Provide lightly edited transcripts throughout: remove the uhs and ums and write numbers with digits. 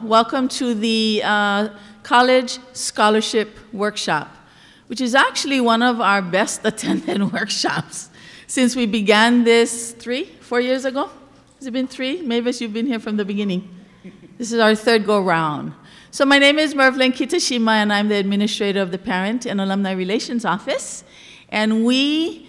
welcome to the College Scholarship Workshop, which is actually one of our best attended workshops since we began this 4 years ago. Has it been 3? Mavis, you've been here from the beginning. This is our third go-round. So my name is Mervlin Kitashima, and I'm the administrator of the Parent and Alumni Relations Office. And we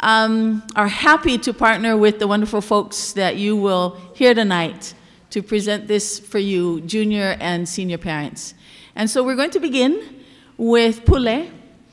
are happy to partner with the wonderful folks that you will hear tonight to present this for you, junior and senior parents. And so we're going to begin with Pule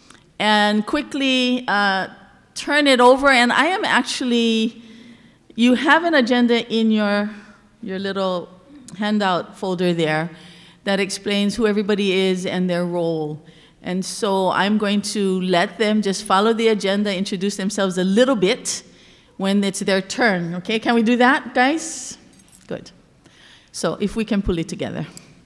and quickly turn it over. And I am actually, you have an agenda in your little handout folder there that explains who everybody is and their role. And so I'm going to let them just follow the agenda, introduce themselves a little bit when it's their turn. Okay, can we do that, guys? Good. So if we can pull it together.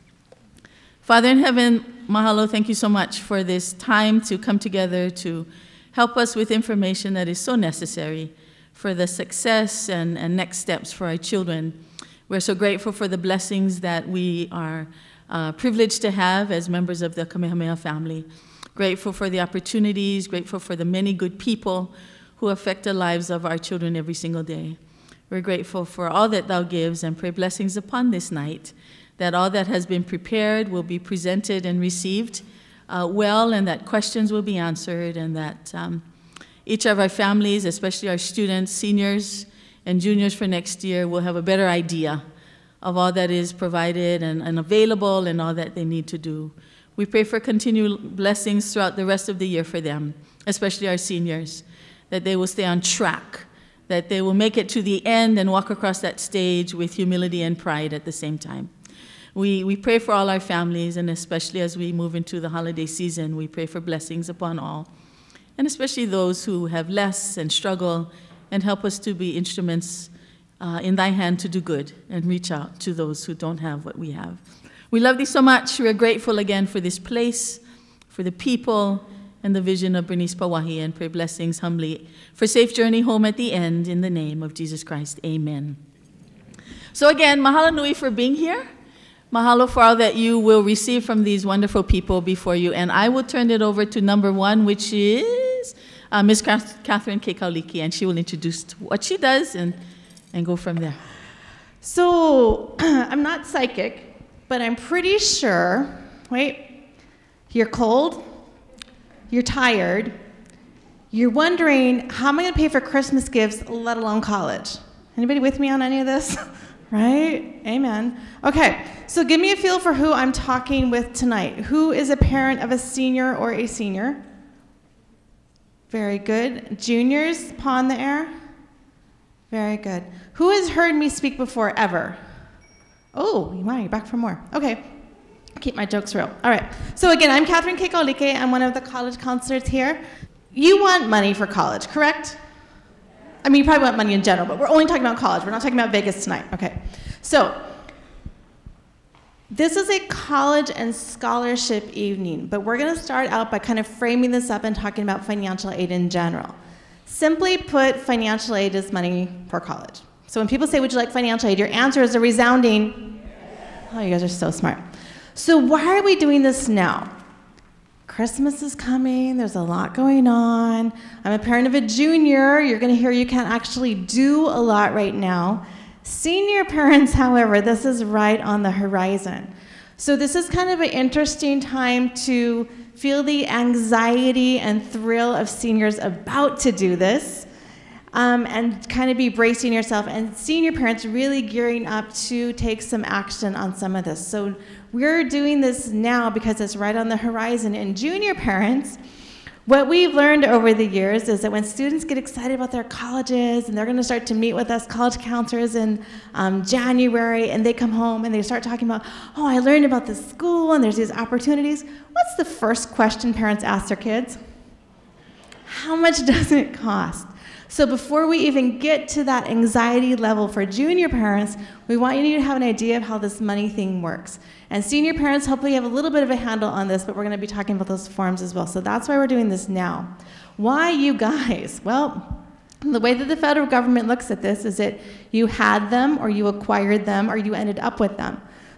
Father in heaven, mahalo, thank you so much for this time to come together to help us with information that is so necessary for the success and next steps for our children. We're so grateful for the blessings that we are privileged to have as members of the Kamehameha family. Grateful for the opportunities, grateful for the many good people who affect the lives of our children every single day. We're grateful for all that thou gives and pray blessings upon this night, that all that has been prepared will be presented and received well, and that questions will be answered, and that each of our families, especially our students, seniors, and juniors for next year, will have a better idea of all that is provided and available and all that they need to do. We pray for continued blessings throughout the rest of the year for them, especially our seniors, that they will stay on track, that they will make it to the end and walk across that stage with humility and pride at the same time. We pray for all our families, and especially as we move into the holiday season, we pray for blessings upon all, and especially those who have less and struggle, and help us to be instruments in thy hand to do good and reach out to those who don't have what we have. We love thee so much. We are grateful again for this place, for the people, and the vision of Bernice Pawahi, and pray blessings humbly for safe journey home at the end in the name of Jesus Christ. Amen. So again, mahalo nui for being here. Mahalo for all that you will receive from these wonderful people before you. And I will turn it over to number 1, which is Ms. Catherine Kekauliki, and she will introduce what she does and go from there. So I'm not psychic, but I'm pretty sure, wait, you're cold, you're tired, you're wondering, how am I going to pay for Christmas gifts, let alone college? Anybody with me on any of this? Right? Amen. Okay, so give me a feel for who I'm talking with tonight. Who is a parent of a senior or a senior? Very good. Juniors, paw in the air? Very good. Who has heard me speak before, ever? Oh, wow, you're back for more. Okay, keep my jokes real. All right, so again, I'm Catherine Kekaulike. I'm one of the college counselors here. You want money for college, correct? I mean, you probably want money in general, but we're only talking about college. We're not talking about Vegas tonight. Okay, so this is a college and scholarship evening, but we're going to start out by kind of framing this up and talking about financial aid in general. Simply put, financial aid is money for college. So when people say, would you like financial aid, your answer is a resounding, oh, you guys are so smart. So why are we doing this now? Christmas is coming, there's a lot going on. I'm a parent of a junior. You're going to hear you can't actually do a lot right now. Senior parents, however, this is right on the horizon. So this is kind of an interesting time to feel the anxiety and thrill of seniors about to do this, and kind of be bracing yourself, and senior parents really gearing up to take some action on some of this. So we're doing this now because it's right on the horizon. And junior parents, what we've learned over the years is that when students get excited about their colleges and they're going to start to meet with us college counselors in January, and they come home and they start talking about, oh, I learned about this school and there's these opportunities. What's the first question parents ask their kids? How much does it cost? So before we even get to that anxiety level for junior parents, we want you to have an idea of how this money thing works. And senior parents, hopefully have a little bit of a handle on this, but we're going to be talking about those forms as well. So that's why we're doing this now. Why you guys? Well, the way that the federal government looks at this is that you had them, or you acquired them, or you ended up with them.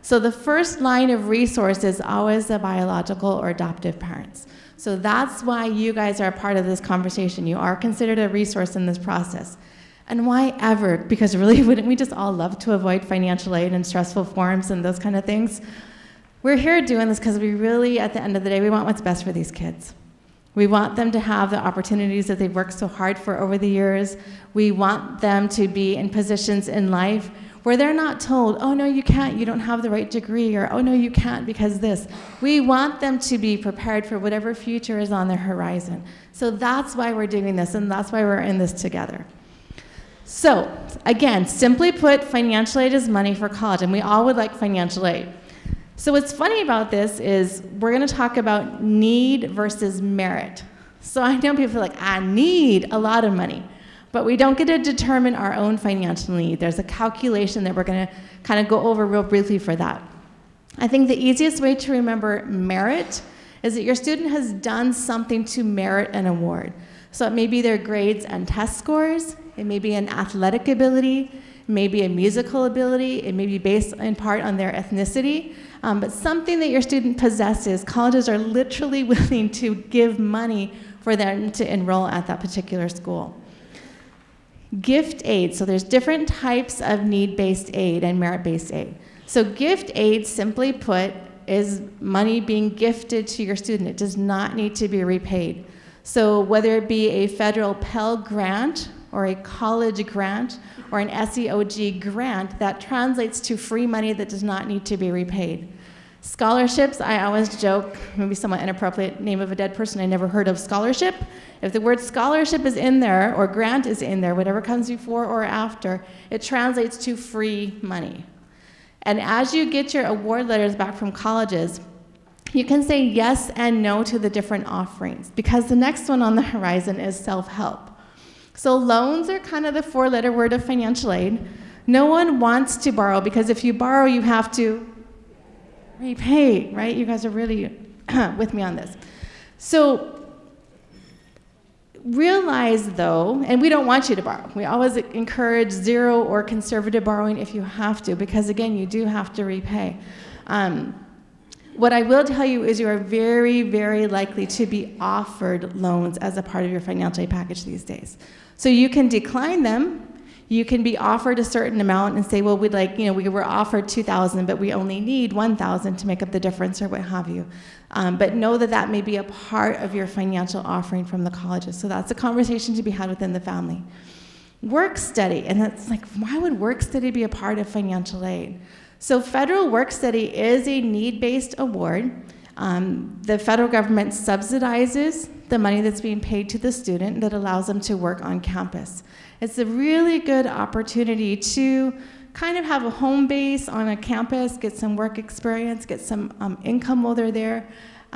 So the first line of resource is always the biological or adoptive parents. So that's why you guys are a part of this conversation. You are considered a resource in this process. And why ever? Because really, wouldn't we just all love to avoid financial aid and stressful forms and those kind of things? We're here doing this because we really, at the end of the day, we want what's best for these kids. We want them to have the opportunities that they've worked so hard for over the years. We want them to be in positions in life where they're not told, oh, no, you can't, you don't have the right degree, or oh, no, you can't because this. We want them to be prepared for whatever future is on their horizon. So that's why we're doing this, and that's why we're in this together. So, again, simply put, financial aid is money for college, and we all would like financial aid. So what's funny about this is we're going to talk about need versus merit. So I know people are like, I need a lot of money. But we don't get to determine our own financial need. There's a calculation that we're going to kind of go over real briefly for that. I think the easiest way to remember merit is that your student has done something to merit an award. So it may be their grades and test scores, it may be an athletic ability, it may be a musical ability, it may be based in part on their ethnicity, but something that your student possesses. Colleges are literally willing to give money for them to enroll at that particular school. Gift aid, so there's different types of need-based aid and merit-based aid. So gift aid, simply put, is money being gifted to your student. It does not need to be repaid. So whether it be a federal Pell Grant or a college grant or an SEOG grant, that translates to free money that does not need to be repaid. Scholarships, I always joke, maybe somewhat inappropriate name of a dead person, I never heard of scholarship. If the word scholarship is in there, or grant is in there, whatever comes before or after, it translates to free money. And as you get your award letters back from colleges, you can say yes and no to the different offerings, because the next one on the horizon is self-help. So loans are kind of the four-letter word of financial aid. No one wants to borrow, because if you borrow, you have to repay, right? You guys are really with me on this. So realize, though, and we don't want you to borrow. We always encourage zero or conservative borrowing if you have to, because, again, you do have to repay. What I will tell you is you are very, very likely to be offered loans as a part of your financial aid package these days. So you can decline them. You can be offered a certain amount and say, well, we'd like, we were offered $2,000, but we only need $1,000 to make up the difference, or what have you. But know that that may be a part of your financial offering from the colleges. So that's a conversation to be had within the family. Work study, and that's like, why would work study be a part of financial aid? So federal work study is a need-based award. The federal government subsidizes the money that's being paid to the student that allows them to work on campus. It's a really good opportunity to kind of have a home base on a campus, get some work experience, get some income while they're there.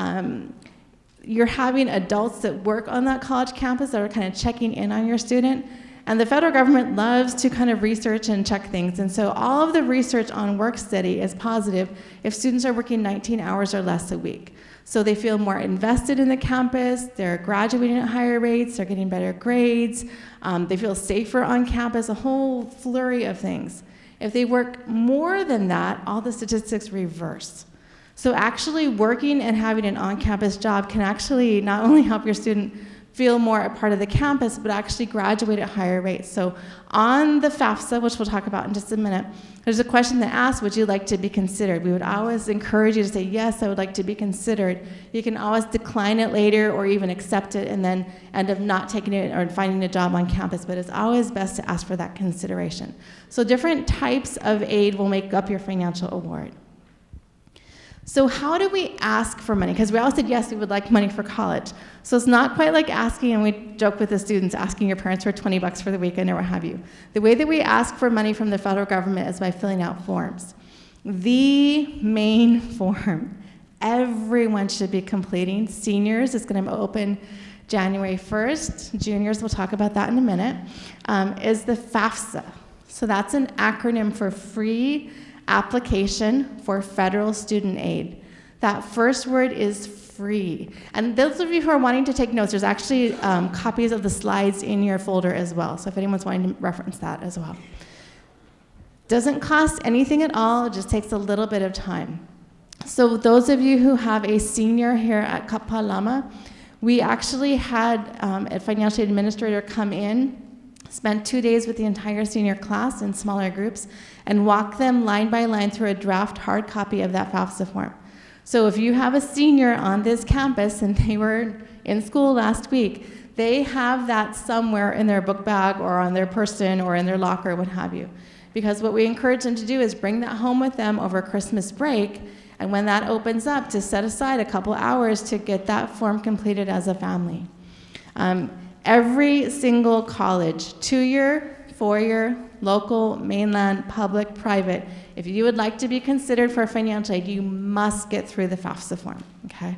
You're having adults that work on that college campus that are kind of checking in on your student. And the federal government loves to kind of research and check things. And so all of the research on work study is positive if students are working 19 hours or less a week. So they feel more invested in the campus, they're graduating at higher rates, they're getting better grades, they feel safer on campus, a whole flurry of things. If they work more than that, all the statistics reverse. So actually working and having an on-campus job can actually not only help your student feel more a part of the campus, but actually graduate at higher rates. So on the FAFSA, which we'll talk about in just a minute, there's a question that asks, would you like to be considered? We would always encourage you to say, yes, I would like to be considered. You can always decline it later or even accept it and then end up not taking it or finding a job on campus, but it's always best to ask for that consideration. So different types of aid will make up your financial award. So how do we ask for money? Because we all said, yes, we would like money for college. So it's not quite like asking, and we joke with the students, asking your parents for $20 for the weekend or what have you. The way that we ask for money from the federal government is by filling out forms. The main form everyone should be completing. Seniors, it's going to open January 1st. Juniors, we'll talk about that in a minute, is the FAFSA. So that's an acronym for Free Application for Federal Student Aid. That first word is free. And those of you who are wanting to take notes, there's actually copies of the slides in your folder as well. So if anyone's wanting to reference that as well. Doesn't cost anything at all, it just takes a little bit of time. So those of you who have a senior here at Kapalama, we actually had a financial aid administrator come in, spent 2 days with the entire senior class in smaller groups, and walk them line by line through a draft hard copy of that FAFSA form. So if you have a senior on this campus and they were in school last week, they have that somewhere in their book bag or on their person or in their locker, what have you. Because what we encourage them to do is bring that home with them over Christmas break, and when that opens up, to set aside a couple hours to get that form completed as a family. Every single college, 2-year, 4-year, local, mainland, public, private, if you would like to be considered for financial aid, you must get through the FAFSA form, okay?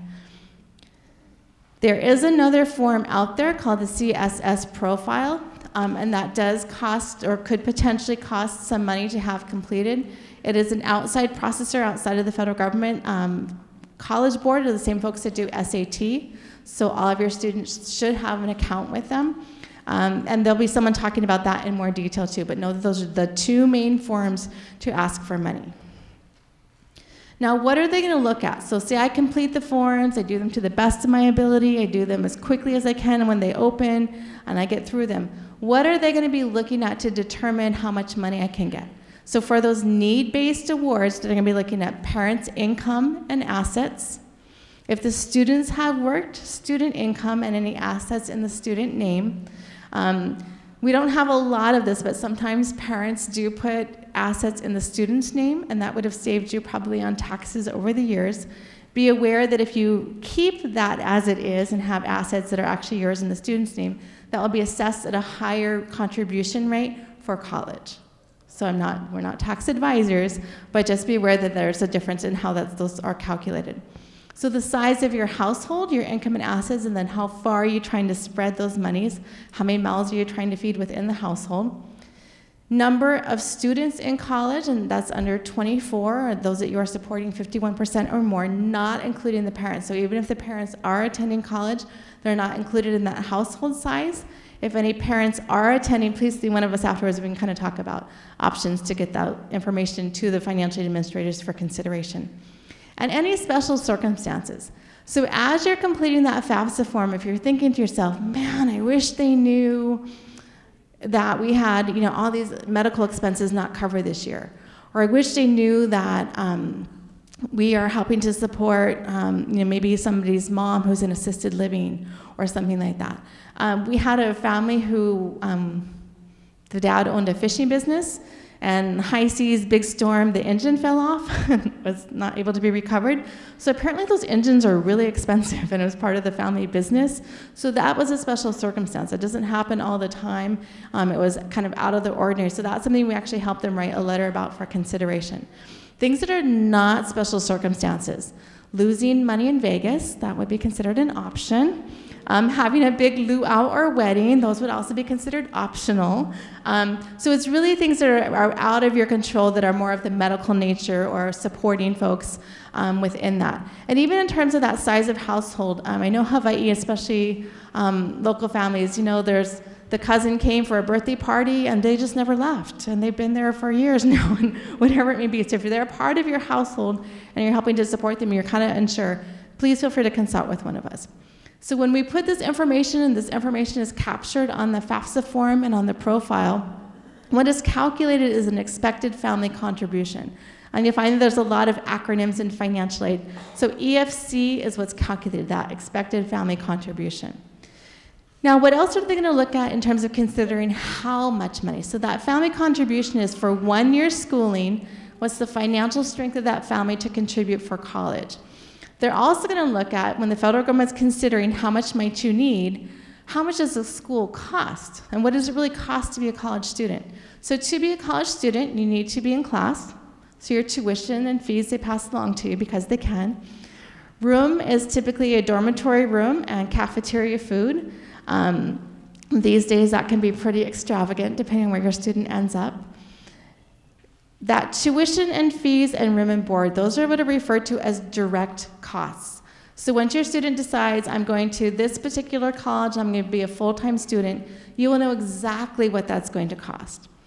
There is another form out there called the CSS profile, and that does cost or could potentially cost some money to have completed. It is an outside processor outside of the federal government. College Board are the same folks that do SAT, so all of your students should have an account with them. And there'll be someone talking about that in more detail too, but know that those are the 2 main forms to ask for money. Now, what are they going to look at? So say I complete the forms, I do them to the best of my ability, I do them as quickly as I can when they open, and I get through them. What are they going to be looking at to determine how much money I can get? So for those need-based awards, they're going to be looking at parents' income and assets. If the students have worked, student income and any assets in the student name. We don't have a lot of this, but sometimes parents do put assets in the student's name, and that would have saved you probably on taxes over the years. Be aware that if you keep that as it is and have assets that are actually yours in the student's name, that will be assessed at a higher contribution rate for college. So we're not tax advisors, but just be aware that there's a difference in how those are calculated. So the size of your household, your income and assets, and then how far are you trying to spread those monies? How many mouths are you trying to feed within the household? Number of students in college, and that's under 24, or those that you are supporting 51% or more, not including the parents. So even if the parents are attending college, they're not included in that household size. If any parents are attending, please see one of us afterwards. We can kind of talk about options to get that information to the financial aid administrators for consideration. And any special circumstances. So as you're completing that FAFSA form, if you're thinking to yourself, man, I wish they knew that we had, all these medical expenses not covered this year, or I wish they knew that we are helping to support, maybe somebody's mom who's in assisted living or something like that. We had a family who, the dad owned a fishing business, and high seas, big storm, the engine fell off and was not able to be recovered. So apparently those engines are really expensive, and it was part of the family business. So that was a special circumstance. It doesn't happen all the time. It was kind of out of the ordinary. So that's something we actually helped them write a letter about for consideration. Things that are not special circumstances. Losing money in Vegas, that would be considered an option. Having a big luau or wedding, those would also be considered optional. So it's really things that are out of your control that are more of the medical nature or supporting folks within that. And even in terms of that size of household, I know Hawaii, especially local families, there's the cousin came for a birthday party and they just never left, and they've been there for years now, and whatever it may be. So if they're part of your household and you're helping to support them, you're kind of unsure, please feel free to consult with one of us. So when we put this information, and this information is captured on the FAFSA form and on the profile, what is calculated is an expected family contribution. And you'll find that there's a lot of acronyms in financial aid. So EFC is what's calculated, that expected family contribution. Now, what else are they going to look at in terms of considering how much money? So that family contribution is for 1 year's schooling. What's the financial strength of that family to contribute for college? They're also going to look at, when the federal government's considering how much might you need, how much does the school cost? And what does it really cost to be a college student? So to be a college student, you need to be in class. So your tuition and fees, they pass along to you because they can. Room is typically a dormitory room and cafeteria food. These days, that can be pretty extravagant depending on where your student ends up. That tuition and fees and room and board, those are what are referred to as direct costs. So once your student decides, I'm going to this particular college, I'm going to be a full-time student, you will know exactly what that's going to cost.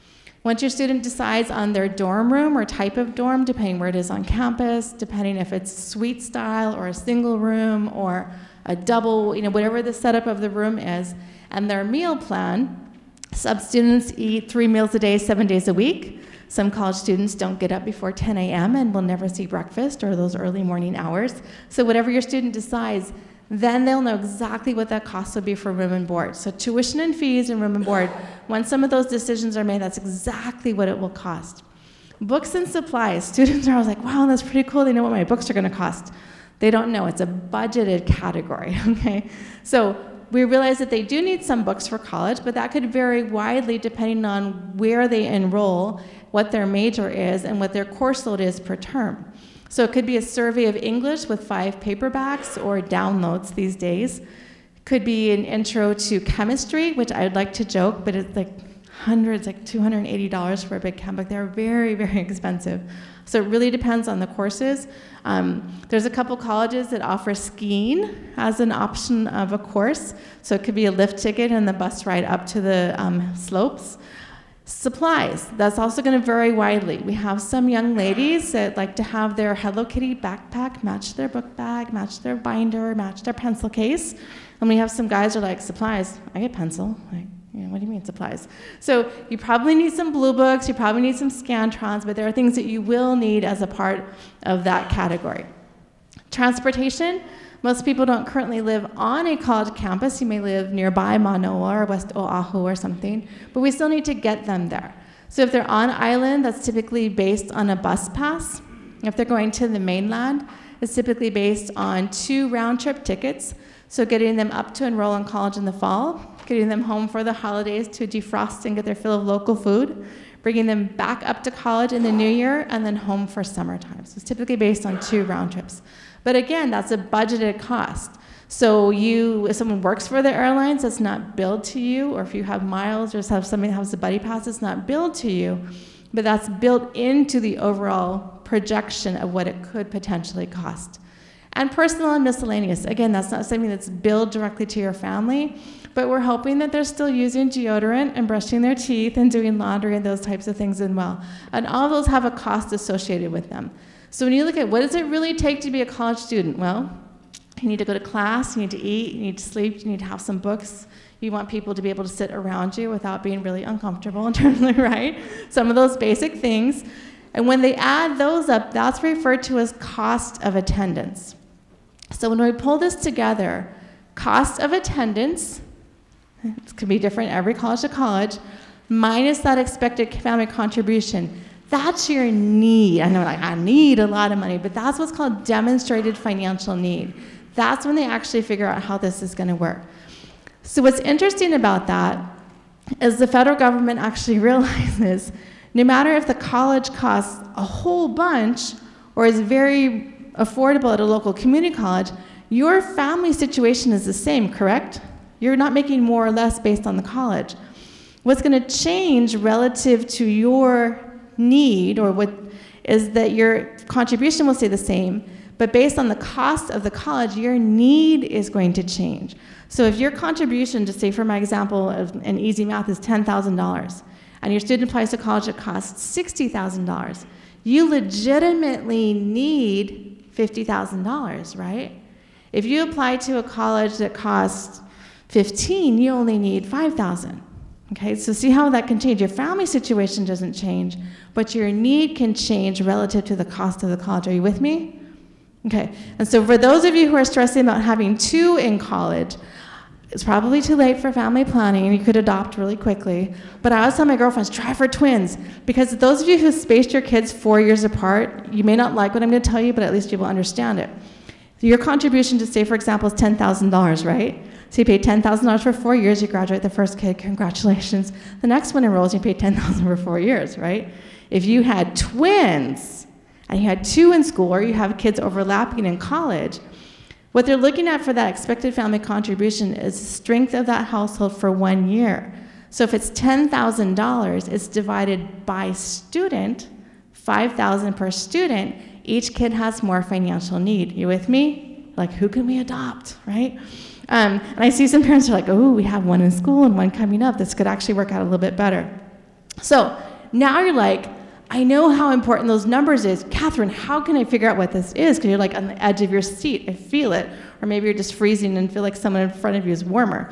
Once your student decides on their dorm room or type of dorm, depending where it is on campus, depending if it's suite style or a single room or a double, whatever the setup of the room is, and their meal plan, some students eat 3 meals a day, 7 days a week. Some college students don't get up before 10 a.m. and will never see breakfast or those early morning hours. So whatever your student decides, then they'll know exactly what that cost will be for room and board. So tuition and fees and room and board, when some of those decisions are made, that's exactly what it will cost. Books and supplies. Students are always like, wow, that's pretty cool. They know what my books are going to cost. They don't know. It's a budgeted category, okay? So we realize that they do need some books for college, but that could vary widely depending on where they enroll, what their major is, and what their course load is per term. So it could be a survey of English with 5 paperbacks or downloads these days. Could be an intro to chemistry, which I would like to joke, but it's like hundreds, like $280 for a big chem book. They're very, very expensive. So it really depends on the courses. There's a couple colleges that offer skiing as an option of a course. So it could be a lift ticket and the bus ride up to the slopes. Supplies, that's also going to vary widely. We have some young ladies that like to have their Hello Kitty backpack match their book bag, match their binder, match their pencil case. And we have some guys who are like, supplies, I get pencil. Like, what do you mean supplies? So you probably need some blue books, you probably need some Scantrons, but there are things that you will need as a part of that category. Transportation. Most people don't currently live on a college campus. You may live nearby Manoa or West Oahu or something, but we still need to get them there. So if they're on island, that's typically based on a bus pass. If they're going to the mainland, it's typically based on 2 round-trip tickets. So getting them up to enroll in college in the fall, getting them home for the holidays to defrost and get their fill of local food, bringing them back up to college in the new year, and then home for summertime. So it's typically based on 2 round trips. But again, that's a budgeted cost. So if someone works for the airlines, that's not billed to you, or if you have miles or have somebody that has a buddy pass, it's not billed to you, but that's built into the overall projection of what it could potentially cost. And personal and miscellaneous, again, that's not something that's billed directly to your family, but we're hoping that they're still using deodorant and brushing their teeth and doing laundry and those types of things as well. And all those have a cost associated with them. So when you look at what does it really take to be a college student? Well, you need to go to class, you need to eat, you need to sleep, you need to have some books. You want people to be able to sit around you without being really uncomfortable internally, right? Some of those basic things. And when they add those up, that's referred to as cost of attendance. So when we pull this together, cost of attendance, it could be different every college to college, minus that expected family contribution. That's your need. I know, like, I need a lot of money, but that's what's called demonstrated financial need. That's when they actually figure out how this is going to work. So what's interesting about that is the federal government actually realizes no matter if the college costs a whole bunch or is very affordable at a local community college, your family situation is the same, correct? You're not making more or less based on the college. What's going to change relative to your need, or what is that your contribution will stay the same, but based on the cost of the college, your need is going to change. So if your contribution, just say for my example in easy math, is $10,000, and your student applies to college that costs $60,000, you legitimately need $50,000, right? If you apply to a college that costs $15,000, you only need $5,000. Okay, so see how that can change. Your family situation doesn't change, but your need can change relative to the cost of the college. Are you with me? Okay, and so for those of you who are stressing about having 2 in college, it's probably too late for family planning. You could adopt really quickly. But I always tell my girlfriends, try for twins. Because those of you who spaced your kids 4 years apart, you may not like what I'm going to tell you, but at least you will understand it. Your contribution to, say, for example, is $10,000, right? So you pay $10,000 for 4 years, you graduate the first kid, congratulations. The next one enrolls, you pay $10,000 for 4 years, right? If you had twins, and you had 2 in school, or you have kids overlapping in college, what they're looking at for that expected family contribution is the strength of that household for 1 year. So if it's $10,000, it's divided by student, $5,000 per student. Each kid has more financial need. You with me? Like, who can we adopt, right? And I see some parents are like, oh, we have 1 in school and 1 coming up. This could actually work out a little bit better. So Now you're like, I know how important those numbers is. Catherine, how can I figure out what this is? Because you're like on the edge of your seat. I feel it. Or maybe you're just freezing and feel like someone in front of you is warmer.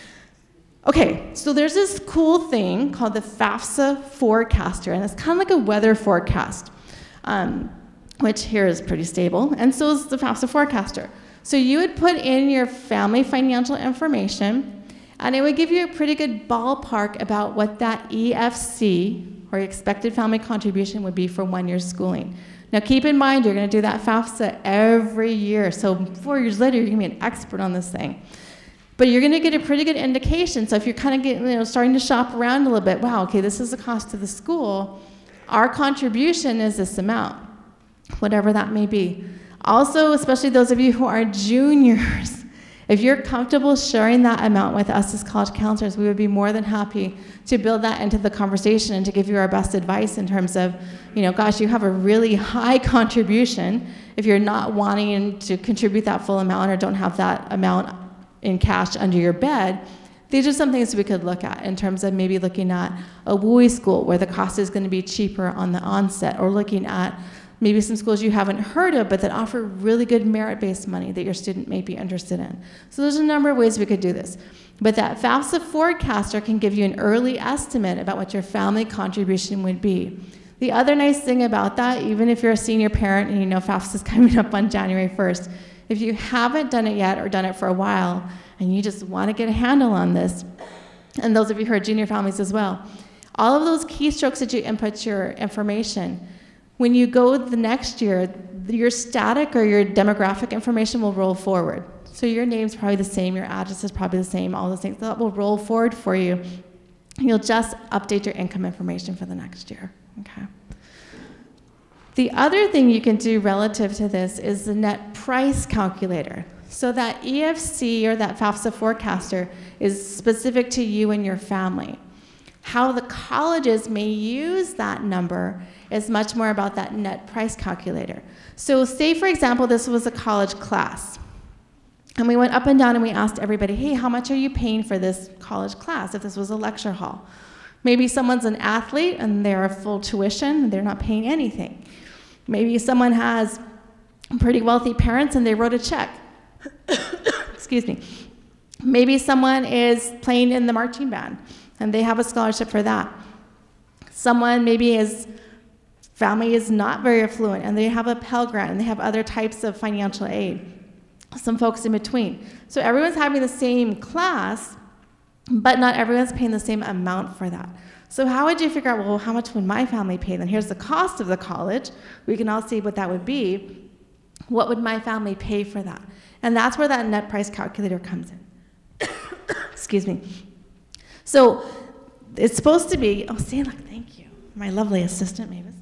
Okay, so there's this cool thing called the FAFSA forecaster, and it's kind of like a weather forecast, which here is pretty stable, and so is the FAFSA forecaster. So you would put in your family financial information, and it would give you a pretty good ballpark about what that EFC, or expected family contribution, would be for 1 year's schooling. Now keep in mind, you're going to do that FAFSA every year, so 4 years later, you're going to be an expert on this thing. But you're going to get a pretty good indication. So if you're kind of getting, starting to shop around a little bit, wow, okay, this is the cost of the school. Our contribution is this amount, whatever that may be. Also, especially those of you who are juniors, if you're comfortable sharing that amount with us as college counselors, we would be more than happy to build that into the conversation and to give you our best advice in terms of, gosh, you have a really high contribution. If you're not wanting to contribute that full amount or don't have that amount in cash under your bed, these are some things we could look at in terms of maybe looking at a WUI school where the cost is going to be cheaper on the onset, or looking at maybe some schools you haven't heard of but that offer really good merit-based money that your student may be interested in. So there's a number of ways we could do this. But that FAFSA forecaster can give you an early estimate about what your family contribution would be. The other nice thing about that, even if you're a senior parent and FAFSA is coming up on January 1st, if you haven't done it yet or done it for a while and you just want to get a handle on this, and those of you who are junior families as well, all of those keystrokes that you input your information, when you go the next year, your static or your demographic information will roll forward. So your name's probably the same, your address is probably the same, all those things. That will roll forward for you. You'll just update your income information for the next year. Okay. The other thing you can do relative to this is the net price calculator. So that EFC, or that FAFSA forecaster, is specific to you and your family. How the colleges may use that number is much more about that net price calculator. So say, for example, this was a college class. And we went up and down and we asked everybody, hey, how much are you paying for this college class if this was a lecture hall? Maybe someone's an athlete and they're a full tuition and they're not paying anything. Maybe someone has pretty wealthy parents and they wrote a check. Excuse me. Maybe someone is playing in the marching band and they have a scholarship for that. Someone maybe his family is not very affluent and they have a Pell Grant and they have other types of financial aid. Some folks in between. So everyone's having the same class, but not everyone's paying the same amount for that. So how would you figure out, well, how much would my family pay? Then here's the cost of the college. We can all see what that would be. What would my family pay for that? And that's where that net price calculator comes in. Excuse me. So it's supposed to be, oh, see, look, thank you. My lovely assistant, Mavis.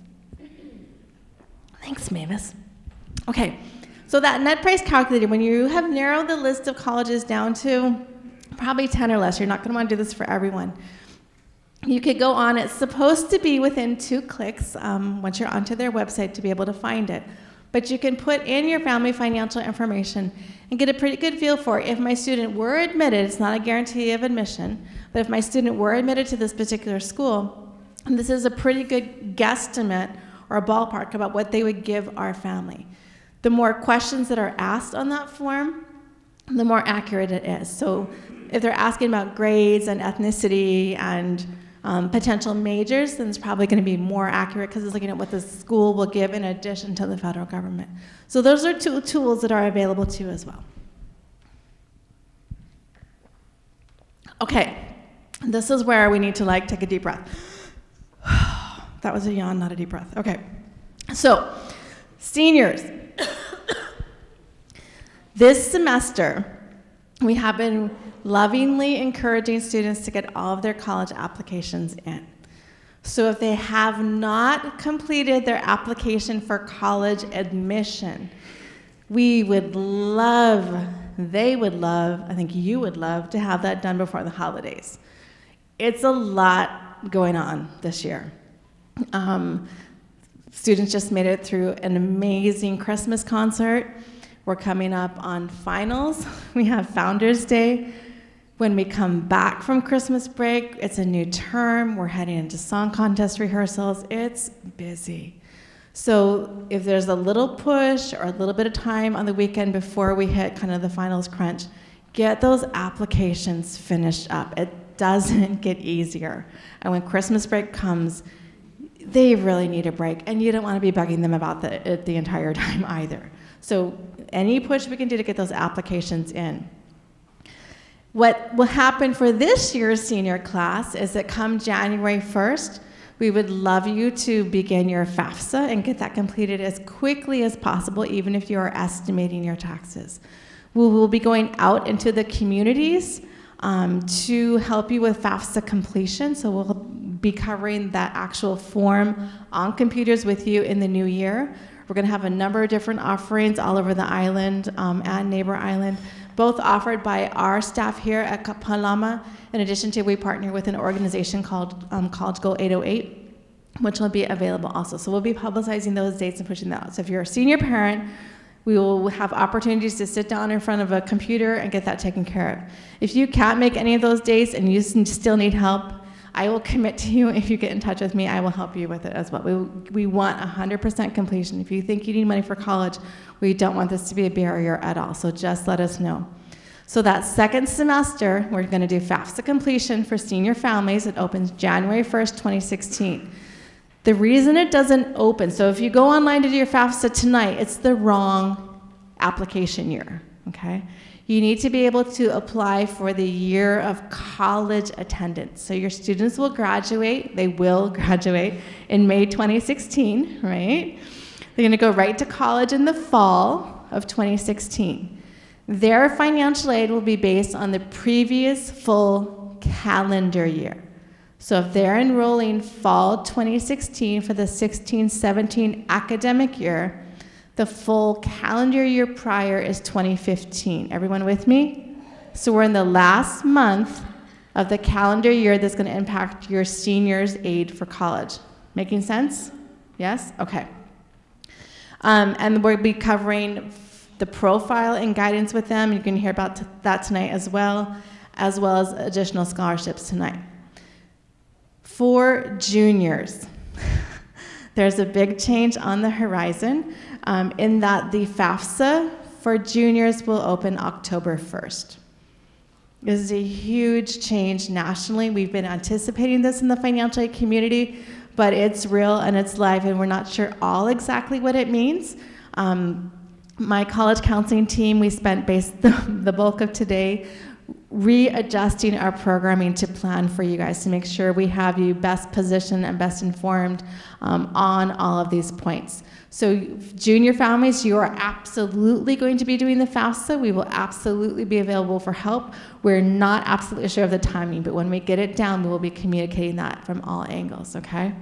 Thanks, Mavis. Okay, so that net price calculator, when you have narrowed the list of colleges down to probably 10 or less, you're not going to want to do this for everyone. You could go on. It's supposed to be within 2 clicks once you're onto their website to be able to find it. But you can put in your family financial information and get a pretty good feel for if my student were admitted. It's not a guarantee of admission, but if my student were admitted to this particular school, and this is a pretty good guesstimate or a ballpark about what they would give our family. The more questions that are asked on that form, the more accurate it is. So if they're asking about grades and ethnicity and potential majors, then it's probably going to be more accurate because it's looking at what the school will give in addition to the federal government. So those are 2 tools that are available to you as well. Okay, this is where we need to take a deep breath. That was a yawn, not a deep breath. Okay, so seniors, this semester we have been lovingly encouraging students to get all of their college applications in. So if they have not completed their application for college admission, we would love, they would love, I think you would love to have that done before the holidays. It's a lot going on this year. Students just made it through an amazing Christmas concert. We're coming up on finals. We have Founders Day. When we come back from Christmas break, it's a new term. We're heading into song contest rehearsals. It's busy. So if there's a little push or a little bit of time on the weekend before we hit kind of the finals crunch, get those applications finished up. It doesn't get easier. And when Christmas break comes, they really need a break, and you don't want to be bugging them about it the entire time either. So any push we can do to get those applications in. What will happen for this year's senior class is that come January 1st, we would love you to begin your FAFSA and get that completed as quickly as possible, even if you are estimating your taxes. We will be going out into the communities to help you with FAFSA completion, so we'll be covering that actual form on computers with you in the new year. We're going to have a number of different offerings all over the island and Neighbor Island, both offered by our staff here at Kapalama. In addition to, we partner with an organization called College Goal 808, which will be available also. So we'll be publicizing those dates and pushing that out. So if you're a senior parent, we will have opportunities to sit down in front of a computer and get that taken care of. If you can't make any of those dates and you still need help, I will commit to you. If you get in touch with me, I will help you with it as well. We want 100% completion. If you think you need money for college, we don't want this to be a barrier at all, so just let us know. So that second semester, we're going to do FAFSA completion for senior families. It opens January 1st, 2016. The reason it doesn't open, so if you go online to do your FAFSA tonight, it's the wrong application year, okay? You need to be able to apply for the year of college attendance. So your students will graduate, they will graduate in May 2016, right? They're gonna go right to college in the fall of 2016. Their financial aid will be based on the previous full calendar year. So if they're enrolling fall 2016 for the 16-17 academic year, the full calendar year prior is 2015. Everyone with me? So we're in the last month of the calendar year that's going to impact your seniors' aid for college. Making sense? Yes? Okay. And we'll be covering the profile and guidance with them. You can hear about that tonight as well as additional scholarships tonight. For juniors, there's a big change on the horizon in that the FAFSA for juniors will open October 1st. This is a huge change nationally. We've been anticipating this in the financial aid community, but it's real and it's live, and we're not sure all exactly what it means. My college counseling team, we spent the bulk of today readjusting our programming to plan for you guys to make sure we have you best positioned and best informed on all of these points. So junior families, you are absolutely going to be doing the FAFSA. We will absolutely be available for help. We're not absolutely sure of the timing, but when we get it down, we will be communicating that from all angles, okay?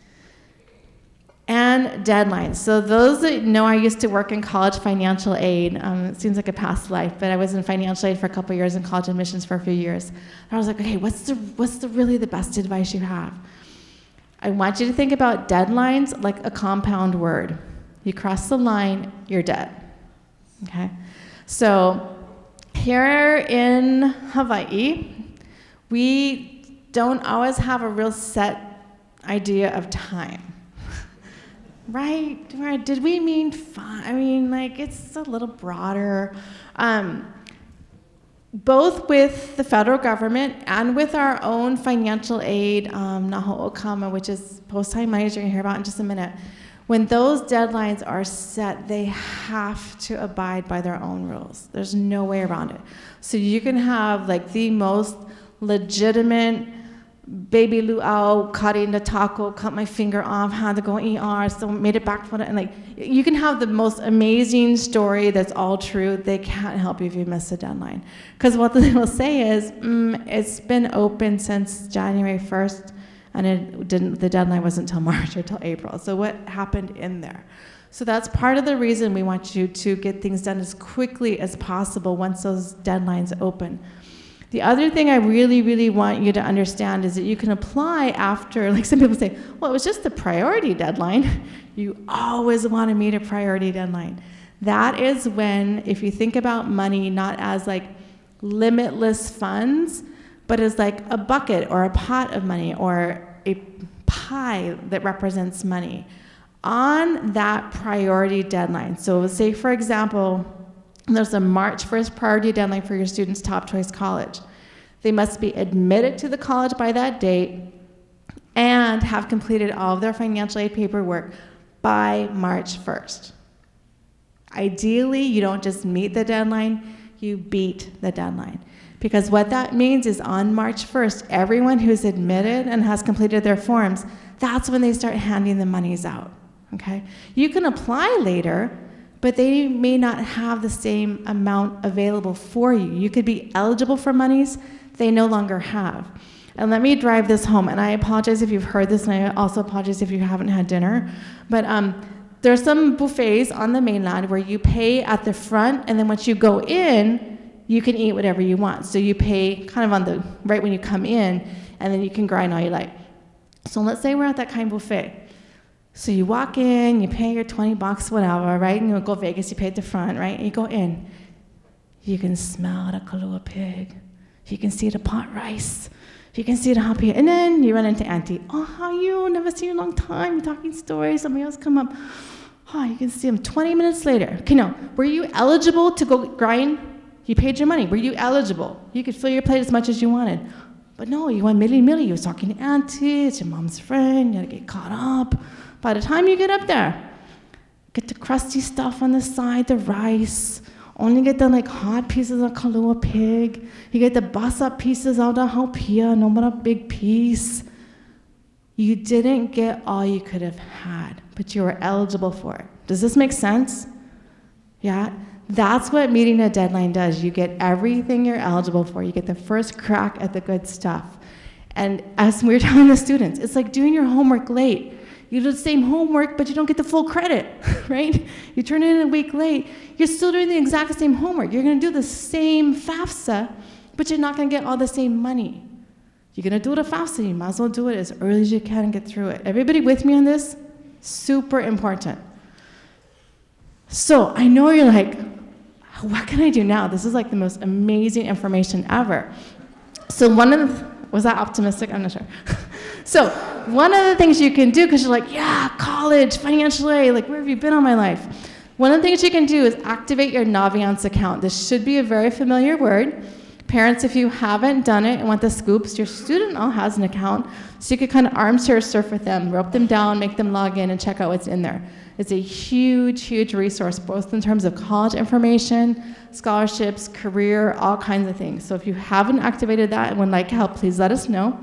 And deadlines. So those that know, I used to work in college financial aid. It seems like a past life, but I was in financial aid for a couple of years and college admissions for a few years. And I was like, okay, what's really the best advice you have? I want you to think about deadlines like a compound word. You cross the line, you're dead. Okay? So here in Hawaii, we don't always have a real set idea of time. Right? Did we mean fun? I mean, like, it's a little broader. Both with the federal government and with our own financial aid, Naho Okama, which is post-time money, you're going to hear about in just a minute. When those deadlines are set, they have to abide by their own rules. There's no way around it. So you can have, like, the most legitimate baby luau, cutting the taco, cut my finger off, had to go ER, so made it back from it, and like, you can have the most amazing story that's all true. They can't help you if you miss a deadline. Because what they will say is, it's been open since January 1st, and the deadline wasn't until March or till April. So what happened in there? So that's part of the reason we want you to get things done as quickly as possible once those deadlines open. The other thing I really, really want you to understand is that you can apply after, like some people say, well, it was just the priority deadline. You always want to meet a priority deadline. That is when, if you think about money not as like limitless funds, but is like a bucket or a pot of money or a pie that represents money on that priority deadline. So say, for example, there's a March 1st priority deadline for your student's top choice college. They must be admitted to the college by that date and have completed all of their financial aid paperwork by March 1st. Ideally, you don't just meet the deadline, you beat the deadline. Because what that means is on March 1st, everyone who's admitted and has completed their forms, that's when they start handing the monies out, okay? You can apply later, but they may not have the same amount available for you. You could be eligible for monies they no longer have. And let me drive this home, and I apologize if you've heard this, and I also apologize if you haven't had dinner, but there's some buffets on the mainland where you pay at the front, and then once you go in, you can eat whatever you want. So you pay kind of on the, right when you come in, and then you can grind all you like. So let's say we're at that kind of buffet. So you walk in, you pay your 20 bucks, whatever, right? And you go Vegas, you pay at the front, right? And you go in. You can smell the Kalua pig. You can see the pot rice. You can see the happy. And then you run into Auntie. Oh, how are you? Never seen you in a long time. You're talking stories. Somebody else come up. Oh, you can see them 20 minutes later. Okay, now, were you eligible to go grind? You paid your money. Were you eligible? You could fill your plate as much as you wanted. But no, you went milly-milly. You was talking to Auntie. It's your mom's friend. You had to get caught up. By the time you get up there, get the crusty stuff on the side, the rice. Only get the like hot pieces of Kalua pig. You get the bus-up pieces of the haupia, no but a big piece. You didn't get all you could have had, but you were eligible for it. Does this make sense? Yeah? That's what meeting a deadline does. You get everything you're eligible for. You get the first crack at the good stuff. And as we were telling the students, it's like doing your homework late. You do the same homework, but you don't get the full credit, right? You turn it in a week late, you're still doing the exact same homework. You're gonna do the same FAFSA, but you're not gonna get all the same money. You're gonna do the FAFSA, you might as well do it as early as you can and get through it. Everybody with me on this? Super important. So I know you're like, what can I do now? This is like the most amazing information ever. So was that optimistic? I'm not sure. So one of the things you can do, because you're like, yeah, college, financial aid, like where have you been all my life? One of the things you can do is activate your Naviance account. This should be a very familiar word. Parents, if you haven't done it and want the scoops, your student all has an account, so you could kind of armchair surf with them, rope them down, make them log in and check out what's in there. It's a huge, huge resource, both in terms of college information, scholarships, career, all kinds of things. So if you haven't activated that and would like help, please let us know.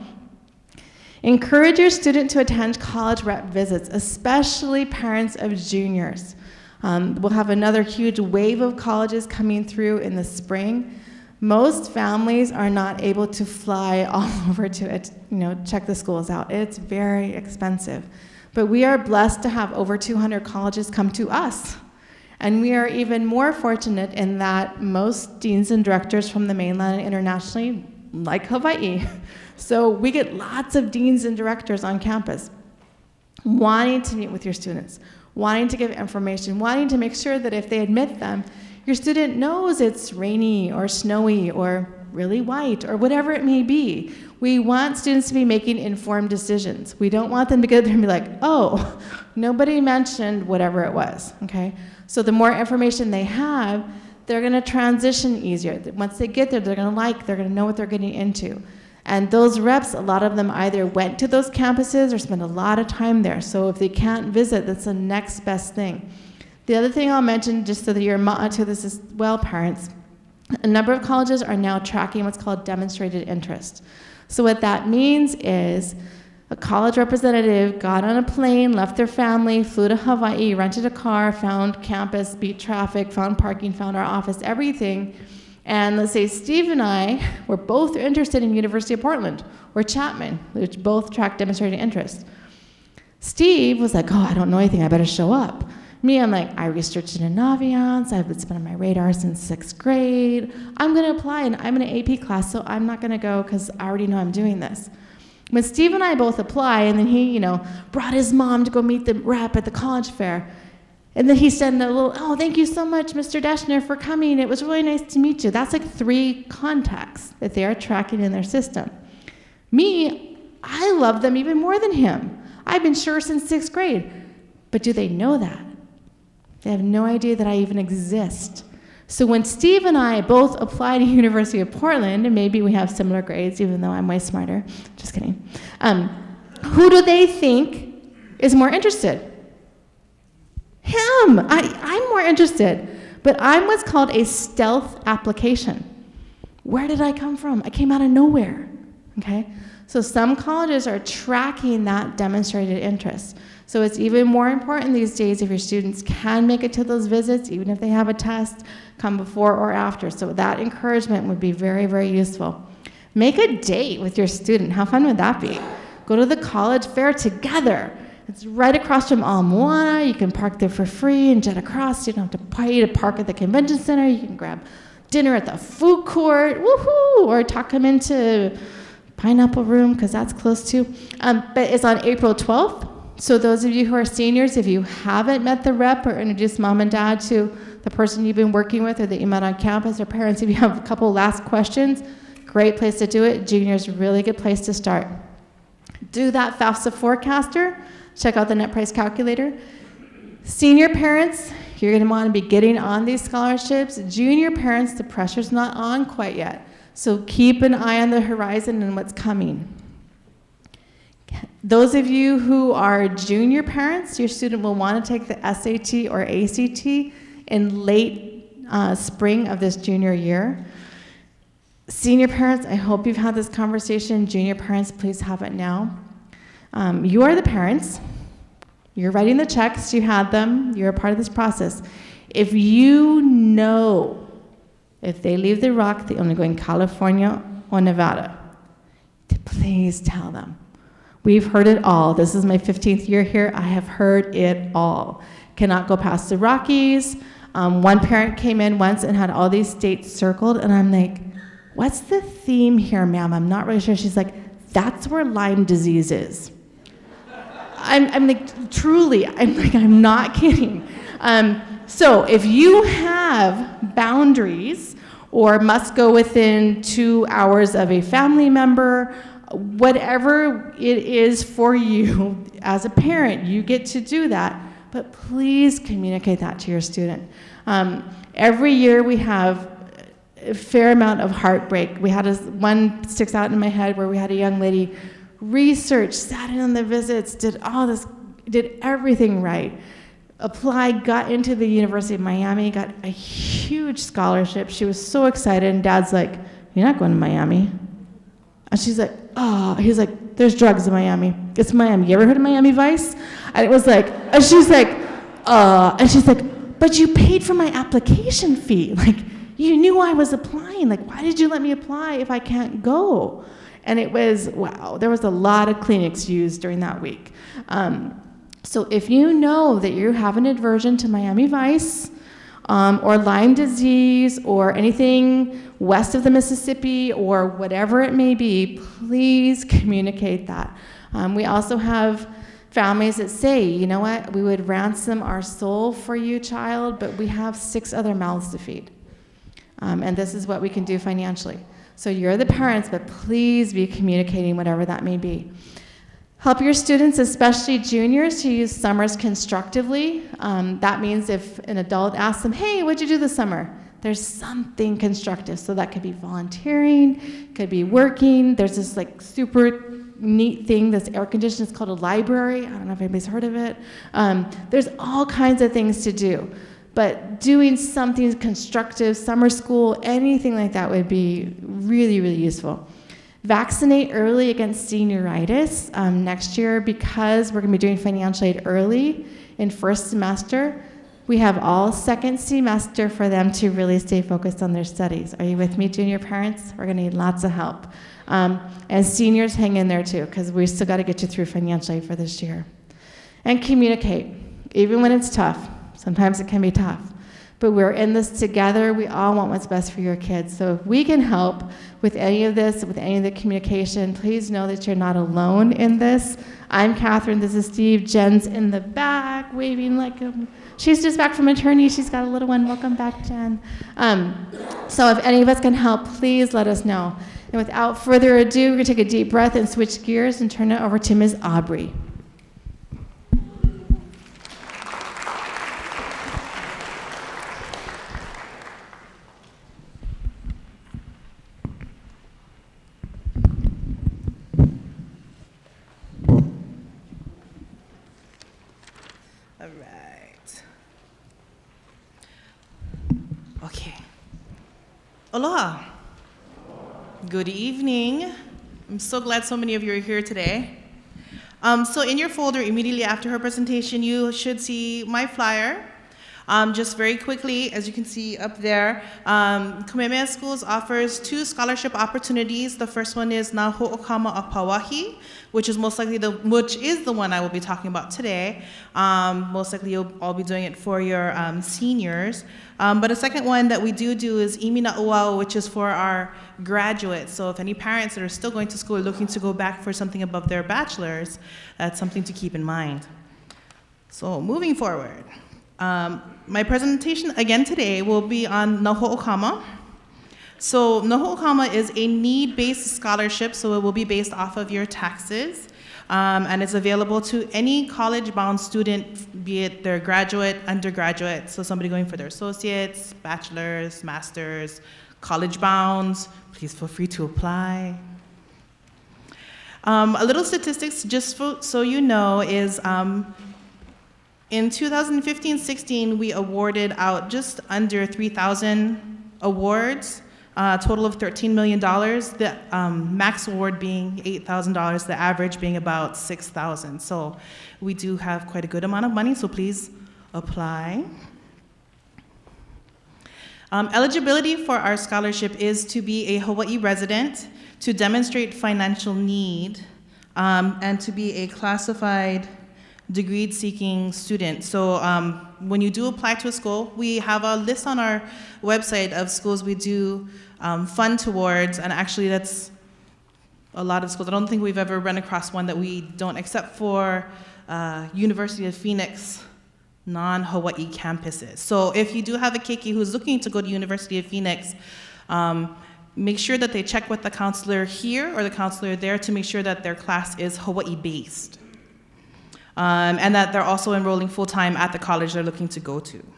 Encourage your student to attend college rep visits, especially parents of juniors. We'll have another huge wave of colleges coming through in the spring. Most families are not able to fly all over to check the schools out. It's very expensive. But we are blessed to have over 200 colleges come to us. And we are even more fortunate in that most deans and directors from the mainland and internationally like Hawaii. So we get lots of deans and directors on campus wanting to meet with your students, wanting to give information, wanting to make sure that if they admit them, your student knows it's rainy or snowy or really white or whatever it may be. We want students to be making informed decisions. We don't want them to go there and be like, oh, nobody mentioned whatever it was, okay? So the more information they have, they're gonna transition easier. Once they get there, they're gonna know what they're getting into. And those reps, a lot of them either went to those campuses or spent a lot of time there. So if they can't visit, that's the next best thing. The other thing I'll mention, just so that you're to this as well, parents, a number of colleges are now tracking what's called demonstrated interest. So what that means is a college representative got on a plane, left their family, flew to Hawaii, rented a car, found campus, beat traffic, found parking, found our office, everything. And let's say Steve and I were both interested in University of Portland or Chapman, which both track demonstrated interest. Steve was like, oh, I don't know anything, I better show up. Me, I'm like, I researched in Naviance, it's been on my radar since 6th grade. I'm gonna apply, and I'm in an AP class, so I'm not gonna go because I already know I'm doing this. When Steve and I both apply, and then he, brought his mom to go meet the rep at the college fair, And then he sent a little, oh, thank you so much, Mr. Deschner, for coming. It was really nice to meet you. That's like 3 contacts that they are tracking in their system. Me, I love them even more than him. I've been sure since 6th grade. But do they know that? They have no idea that I even exist. So when Steve and I both apply to University of Portland, and maybe we have similar grades, even though I'm way smarter, just kidding, who do they think is more interested? Him. I'm more interested. But I'm what's called a stealth application. Where did I come from? I came out of nowhere. Okay? So some colleges are tracking that demonstrated interest. So it's even more important these days if your students can make it to those visits, even if they have a test, come before or after. So that encouragement would be very, very useful. Make a date with your student. How fun would that be? Go to the college fair together. It's right across from Ala Moana. You can park there for free and jet across. You don't have to pay to park at the convention center. You can grab dinner at the food court, woohoo, or talk them into Pineapple Room, because that's close too. But it's on April 12th. So those of you who are seniors, if you haven't met the rep or introduced mom and dad to the person you've been working with or that you met on campus, or parents, if you have a couple last questions, great place to do it. Junior's a really good place to start. Do that FAFSA forecaster. Check out the net price calculator. Senior parents, you're going to want to be getting on these scholarships. Junior parents, the pressure's not on quite yet. So keep an eye on the horizon and what's coming. Those of you who are junior parents, your student will want to take the SAT or ACT in late spring of this junior year. Senior parents, I hope you've had this conversation. Junior parents, please have it now. You are the parents. You're writing the checks. You had them. You're a part of this process. If you know if they leave the Rock, they only go in California or Nevada, please tell them. We've heard it all. This is my 15th year here. I have heard it all. Cannot go past the Rockies. One parent came in once and had all these states circled, and I'm like, what's the theme here, ma'am? I'm not really sure. She's like, that's where Lyme disease is. I'm like, truly, I'm not kidding. So if you have boundaries or must go within 2 hours of a family member, whatever it is for you as a parent, you get to do that, but please communicate that to your student. Every year we have a fair amount of heartbreak. We had one sticks out in my head where we had a young lady research, sat in on the visits, did all this, did everything right, applied, got into the University of Miami, got a huge scholarship. She was so excited, and Dad's like, you're not going to Miami. And she's like, oh, he's like, there's drugs in Miami. It's Miami. You ever heard of Miami Vice? And it was like, and she's like, but you paid for my application fee. Like, you knew I was applying. Like, why did you let me apply if I can't go? And it was, wow, there was a lot of Kleenex used during that week. So if you know that you have an aversion to Miami Vice, or Lyme disease, or anything west of the Mississippi, or whatever it may be, please communicate that. We also have families that say, you know what, we would ransom our soul for you, child, but we have 6 other mouths to feed. And this is what we can do financially. So you're the parents, but please be communicating whatever that may be. Help your students, especially juniors, to use summers constructively. That means if an adult asks them, hey, what'd you do this summer? There's something constructive. So that could be volunteering, could be working. There's this like super neat thing that's air conditioned. It's called a library. I don't know if anybody's heard of it. There's all kinds of things to do. But doing something constructive, summer school, anything like that would be really, really useful. Vaccinate early against senioritis. Next year, because we're going to be doing financial aid early in first semester, we have all second semester for them to really stay focused on their studies. Are you with me, junior parents? We're going to need lots of help. And seniors, hang in there too, because we still got to get you through financial aid for this year. And communicate, even when it's tough. Sometimes it can be tough. But we're in this together. We all want what's best for your kids. So if we can help with any of this, with any of the communication, please know that you're not alone in this. I'm Catherine. This is Steve. Jen's in the back, waving like a She's just back from maternity. She's got a little one. Welcome back, Jen. So if any of us can help, please let us know. And without further ado, we're going to take a deep breath and switch gears and turn it over to Ms. Aubrey. All right. Okay. Aloha. Good evening. I'm so glad so many of you are here today. So in your folder, immediately after her presentation, you should see my flyer. Just very quickly, as you can see up there, Kamehameha Schools offers 2 scholarship opportunities. The first one is Na Ho'okama a Pauahi, which is the one I will be talking about today. Most likely you'll all be doing it for your seniors. But a second one that we do is Imi na Uau, which is for our graduates. So if any parents that are still going to school are looking to go back for something above their bachelor's, that's something to keep in mind. So moving forward. My presentation again today will be on Na Ho'okama. So Na Ho'okama is a need-based scholarship, so it will be based off of your taxes, and it's available to any college-bound student, be it their graduate, undergraduate, so somebody going for their associates, bachelor's, master's, college-bound. Please feel free to apply. A little statistics, just so you know, is in 2015-16, we awarded out just under 3,000 awards, a total of $13 million, the max award being $8,000, the average being about $6,000. So we do have quite a good amount of money, so please apply. Eligibility for our scholarship is to be a Hawaii resident, to demonstrate financial need, and to be a classified degree-seeking student. So when you do apply to a school, we have a list on our website of schools we do fund towards, and actually that's a lot of schools. I don't think we've ever run across one that we don't, except for University of Phoenix non-Hawaii campuses. So if you do have a keiki who's looking to go to University of Phoenix, make sure that they check with the counselor here or the counselor there to make sure that their class is Hawaii-based. And that they're also enrolling full-time at the college they're looking to go to.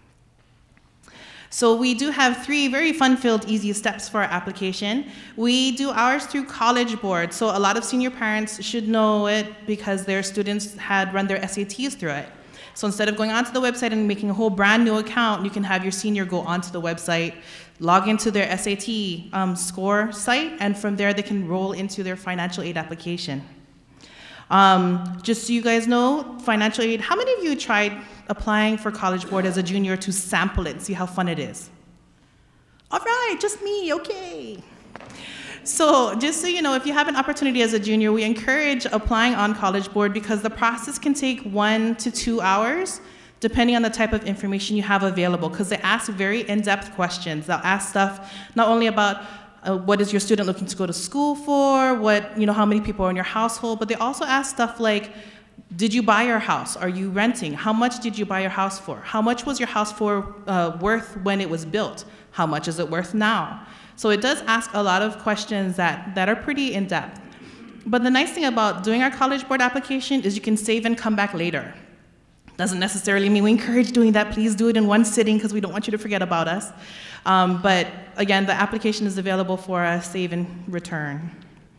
So we do have 3 very fun-filled, easy steps for our application. We do ours through College Board, so a lot of senior parents should know it because their students had run their SATs through it. So instead of going onto the website and making a whole brand new account, you can have your senior go onto the website, log into their SAT score site, and from there they can roll into their financial aid application. Just so you guys know, financial aid, how many of you tried applying for College Board as a junior to sample it and see how fun it is? All right, just me, okay. So just so you know, if you have an opportunity as a junior, we encourage applying on College Board because the process can take 1 to 2 hours, depending on the type of information you have available, because they ask very in-depth questions. They'll ask stuff not only about what is your student looking to go to school for, how many people are in your household, but they also ask stuff like, did you buy your house? Are you renting? How much did you buy your house for? How much was your house worth when it was built? How much is it worth now? So it does ask a lot of questions that are pretty in-depth. But the nice thing about doing our College Board application is you can save and come back later. Doesn't necessarily mean we encourage doing that. Please do it in one sitting because we don't want you to forget about us. But again, the application is available for a save and return.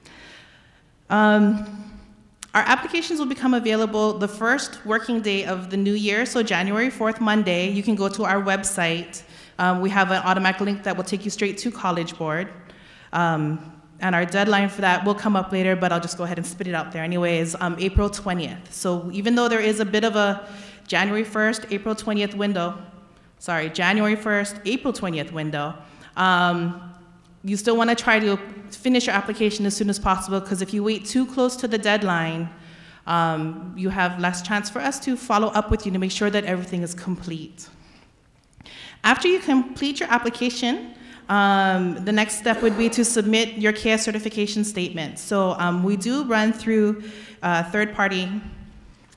Our applications will become available the first working day of the new year, so January 4th, Monday. You can go to our website. We have an automatic link that will take you straight to College Board. And our deadline for that will come up later, but I'll just go ahead and spit it out there anyways, April 20th. So even though there is a bit of a January 1st, April 20th window, January 1st, April 20th window, you still want to try to finish your application as soon as possible, because if you wait too close to the deadline, you have less chance for us to follow up with you to make sure that everything is complete. After you complete your application, the next step would be to submit your KS certification statement. So we do run through third-party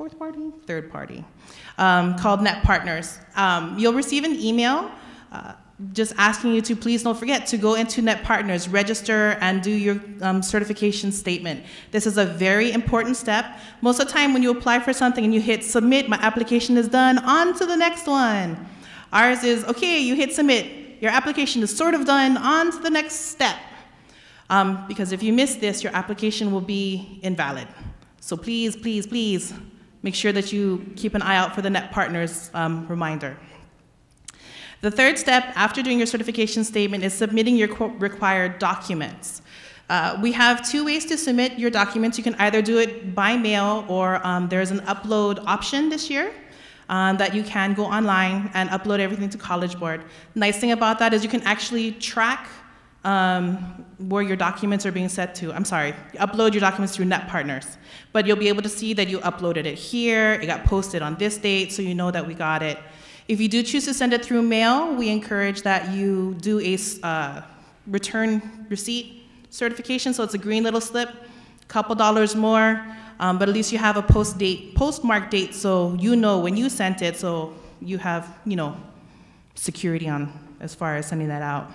fourth party? Third party, called Net Partners. You'll receive an email just asking you to please don't forget to go into Net Partners, register, and do your certification statement. This is a very important step. Most of the time when you apply for something and you hit submit, my application is done, on to the next one. Ours is, okay, you hit submit, your application is sort of done, on to the next step. Because if you miss this, your application will be invalid. So please, please, please make sure that you keep an eye out for the Net Partners reminder. The third step after doing your certification statement is submitting your required documents. We have two ways to submit your documents. You can either do it by mail or there's an upload option this year that you can go online and upload everything to College Board. Nice thing about that is you can actually track where your documents are being sent to. I'm sorry, you upload your documents through Net Partners, but you'll be able to see that you uploaded it here, it got posted on this date, so you know that we got it. If you do choose to send it through mail, we encourage that you do a return receipt certification, so it's a green little slip, a couple dollars more, but at least you have a postmark date, so you know when you sent it, so you have, you know, security on as far as sending that out.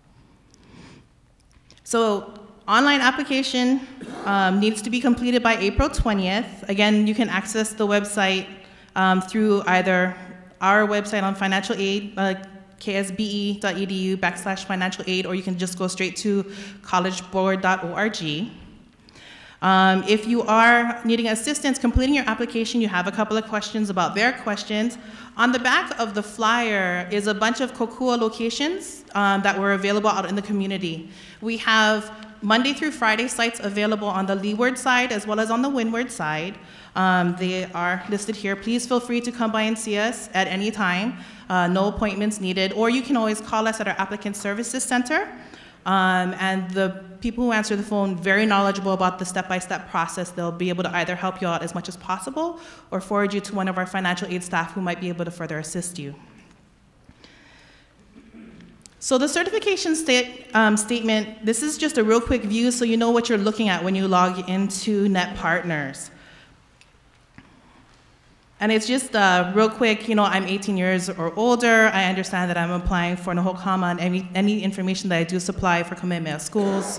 So online application needs to be completed by April 20th. Again, you can access the website through either our website on financial aid, ksbe.edu/financial aid, or you can just go straight to collegeboard.org. If you are needing assistance completing your application, you have a couple of questions about their questions. On the back of the flyer is a bunch of COCUA locations that were available out in the community. We have Monday through Friday sites available on the Leeward side as well as on the Windward side. They are listed here. Please feel free to come by and see us at any time. No appointments needed, or you can always call us at our Applicant Services Center. And the people who answer the phone, very knowledgeable about the step-by-step process. They'll be able to either help you out as much as possible or forward you to one of our financial aid staff who might be able to further assist you. So the certification statement, this is just a real quick view so you know what you're looking at when you log into Net Partners. And it's just real quick, you know, I'm 18 years or older. I understand that I'm applying for NAHOCAMA and any information that I do supply for Kamehameha Schools.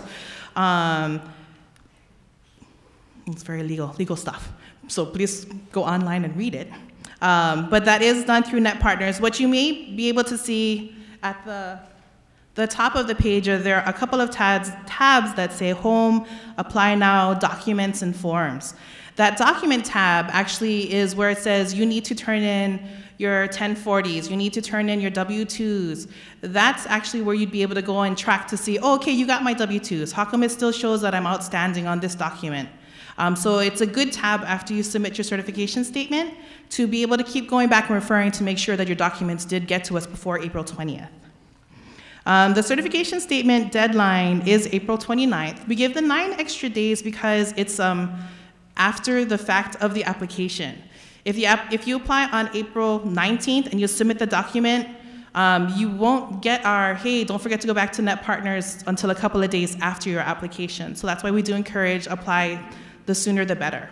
It's very legal stuff. So please go online and read it. But that is done through Net Partners. What you may be able to see at the top of the page are there are a couple of tabs that say Home, Apply Now, Documents, and Forms. That document tab actually is where it says you need to turn in your 1040s, you need to turn in your W-2s. That's actually where you'd be able to go and track to see, oh, okay, you got my W-2s. How come it still shows that I'm outstanding on this document? So it's a good tab after you submit your certification statement to be able to keep going back and referring to make sure that your documents did get to us before April 20th. The certification statement deadline is April 29th. We give the 9 extra days because it's after the fact of the application. If you apply on April 19th and you submit the document, you won't get our, hey, don't forget to go back to Net Partners until a couple of days after your application. So that's why we do encourage apply the sooner the better.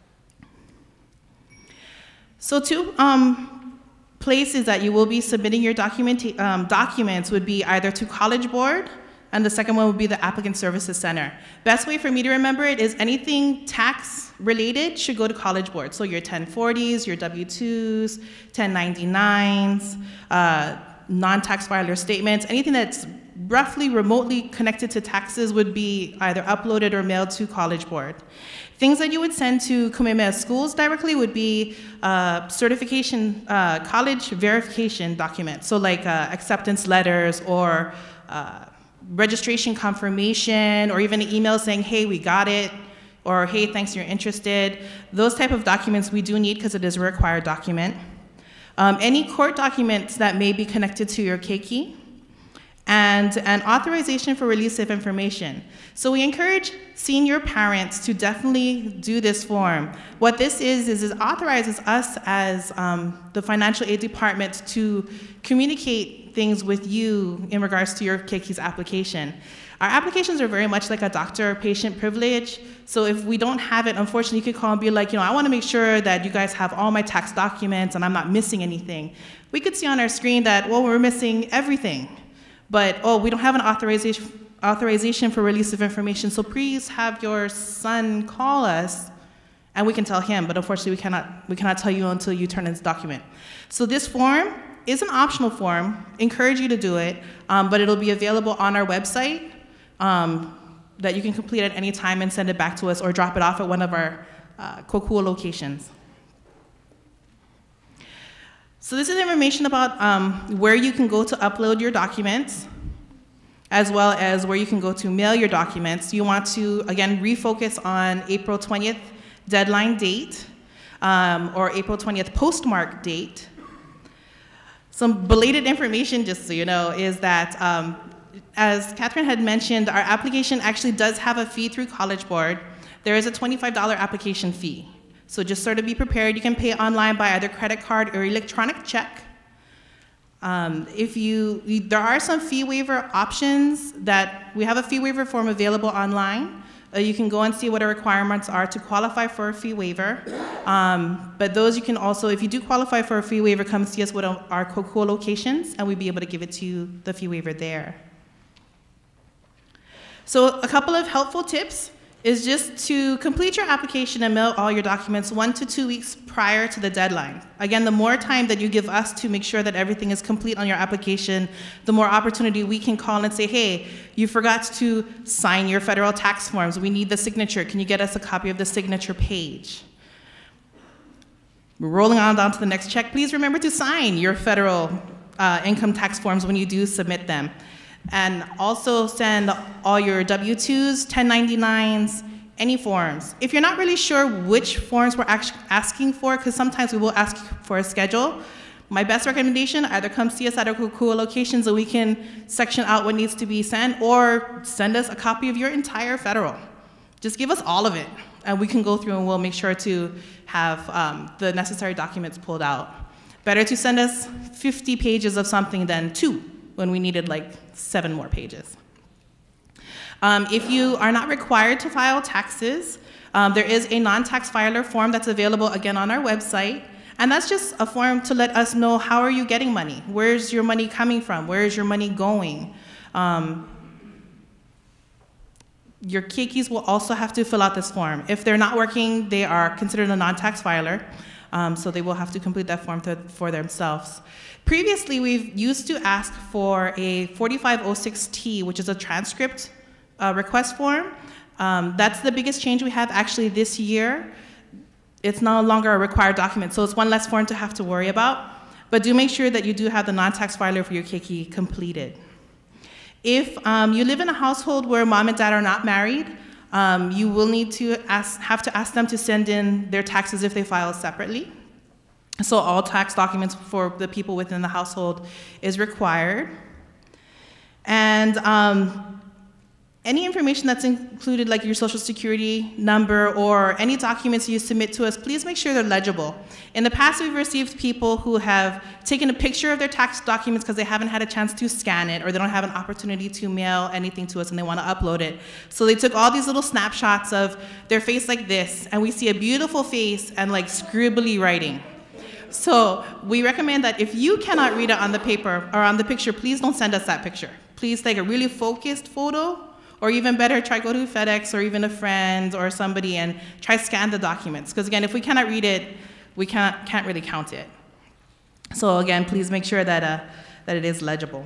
So two places that you will be submitting your documents would be either to College Board, and the second one would be the Applicant Services Center. Best way for me to remember it is anything tax related should go to College Board. So your 1040s, your W-2s, 1099s, non-tax filer statements, anything that's roughly remotely connected to taxes would be either uploaded or mailed to College Board. Things that you would send to Kamehameha Schools directly would be certification, college verification documents. So like acceptance letters or registration confirmation, or even an email saying, hey, we got it, or hey, thanks, you're interested. Those type of documents we do need because it is a required document. Any court documents that may be connected to your keiki, and an authorization for release of information. So we encourage senior parents to definitely do this form. What this is it authorizes us as the financial aid department to communicate complete things with you in regards to your KK's application. Our applications are very much like a doctor-patient privilege. So if we don't have it, unfortunately, you could call and be like, I want to make sure that you guys have all my tax documents and I'm not missing anything. We could see on our screen that, well, we're missing everything. But, oh, we don't have an authorization for release of information, so please have your son call us and we can tell him, but unfortunately we cannot tell you until you turn in this document. So this form is an optional form, encourage you to do it, but it'll be available on our website that you can complete at any time and send it back to us or drop it off at one of our Kokua locations. So this is information about where you can go to upload your documents, as well as where you can go to mail your documents. You want to, again, refocus on April 20th deadline date, or April 20th postmark date. Some belated information, just so you know, is that, as Catherine had mentioned, our application actually does have a fee through College Board. There is a $25 application fee. So just sort of be prepared. You can pay online by either credit card or electronic check. There are some fee waiver options that we have a fee waiver form available online. You can go and see what our requirements are to qualify for a fee waiver. But those you can also, if you do qualify for a fee waiver, come see us at our Kokua locations and we'll be able to give it to you, the fee waiver there. So a couple of helpful tips is just to complete your application and mail all your documents 1 to 2 weeks prior to the deadline. Again, the more time that you give us to make sure that everything is complete on your application, the more opportunity we can call and say, hey, you forgot to sign your federal tax forms. We need the signature. Can you get us a copy of the signature page? We're rolling on down to the next check. Please remember to sign your federal income tax forms when you do submit them. And also send all your W-2s, 1099s, any forms. If you're not really sure which forms we're asking for, because sometimes we will ask for a schedule, my best recommendation, either come see us at our Kokua location so we can section out what needs to be sent, or send us a copy of your entire federal. Just give us all of it, and we can go through and we'll make sure to have the necessary documents pulled out. Better to send us 50 pages of something than 2 when we needed like 7 more pages. If you are not required to file taxes, there is a non-tax filer form that's available again on our website, and that's just a form to let us know how are you getting money, where's your money coming from, where is your money going. Your keikis will also have to fill out this form. If they're not working, they are considered a non-tax filer, so they will have to complete that form for themselves. Previously, we've used to ask for a 4506T, which is a transcript request form. That's the biggest change we have actually this year. It's no longer a required document, so it's one less form to have to worry about. But do make sure that you do have the non-tax filer for your keiki completed. If you live in a household where mom and dad are not married, you will need to have to ask them to send in their taxes if they file separately. So all tax documents for the people within the household is required. And any information that's included, like your social security number or any documents you submit to us, please make sure they're legible. In the past, we've received people who have taken a picture of their tax documents because they haven't had a chance to scan it or they don't have an opportunity to mail anything to us and they want to upload it. So they took all these little snapshots of their face like this, and we see a beautiful face and like scribbly writing. So we recommend that if you cannot read it on the paper or on the picture, please don't send us that picture. Please take a really focused photo, or even better, try go to FedEx or even a friend or somebody and try scan the documents. Because again, if we cannot read it, we can't really count it. So again, please make sure that it is legible.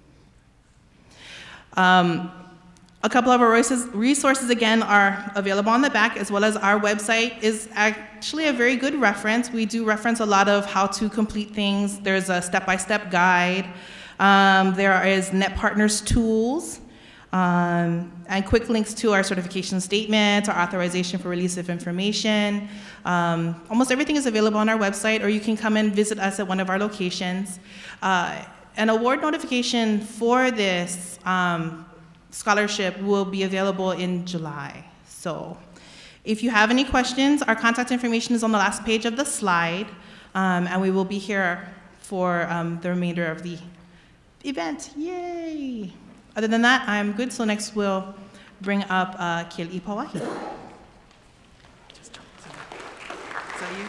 A couple of our resources, again, are available on the back, as well as our website is actually a very good reference. We do reference a lot of how to complete things. There's a step-by-step guide. There is NetPartners tools, and quick links to our certification statement, our authorization for release of information. Almost everything is available on our website, or you can come and visit us at one of our locations. An award notification for this scholarship will be available in July. So if you have any questions, our contact information is on the last page of the slide, and we will be here for the remainder of the event. Yay! Other than that, I'm good. So next we'll bring up Kili Pawahi. So you.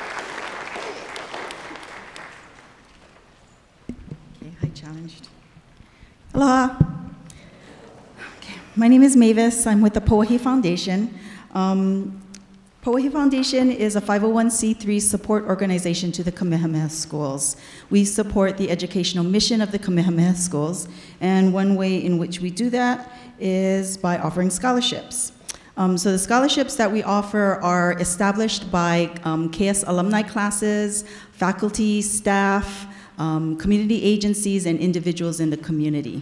Okay, hi, challenged. Aloha. Okay, my name is Mavis. I'm with the Pawahi Foundation. Pawahi Foundation is a 501c3 support organization to the Kamehameha Schools. We support the educational mission of the Kamehameha Schools, and one way in which we do that is by offering scholarships. So the scholarships that we offer are established by KS alumni classes, faculty, staff, community agencies, and individuals in the community.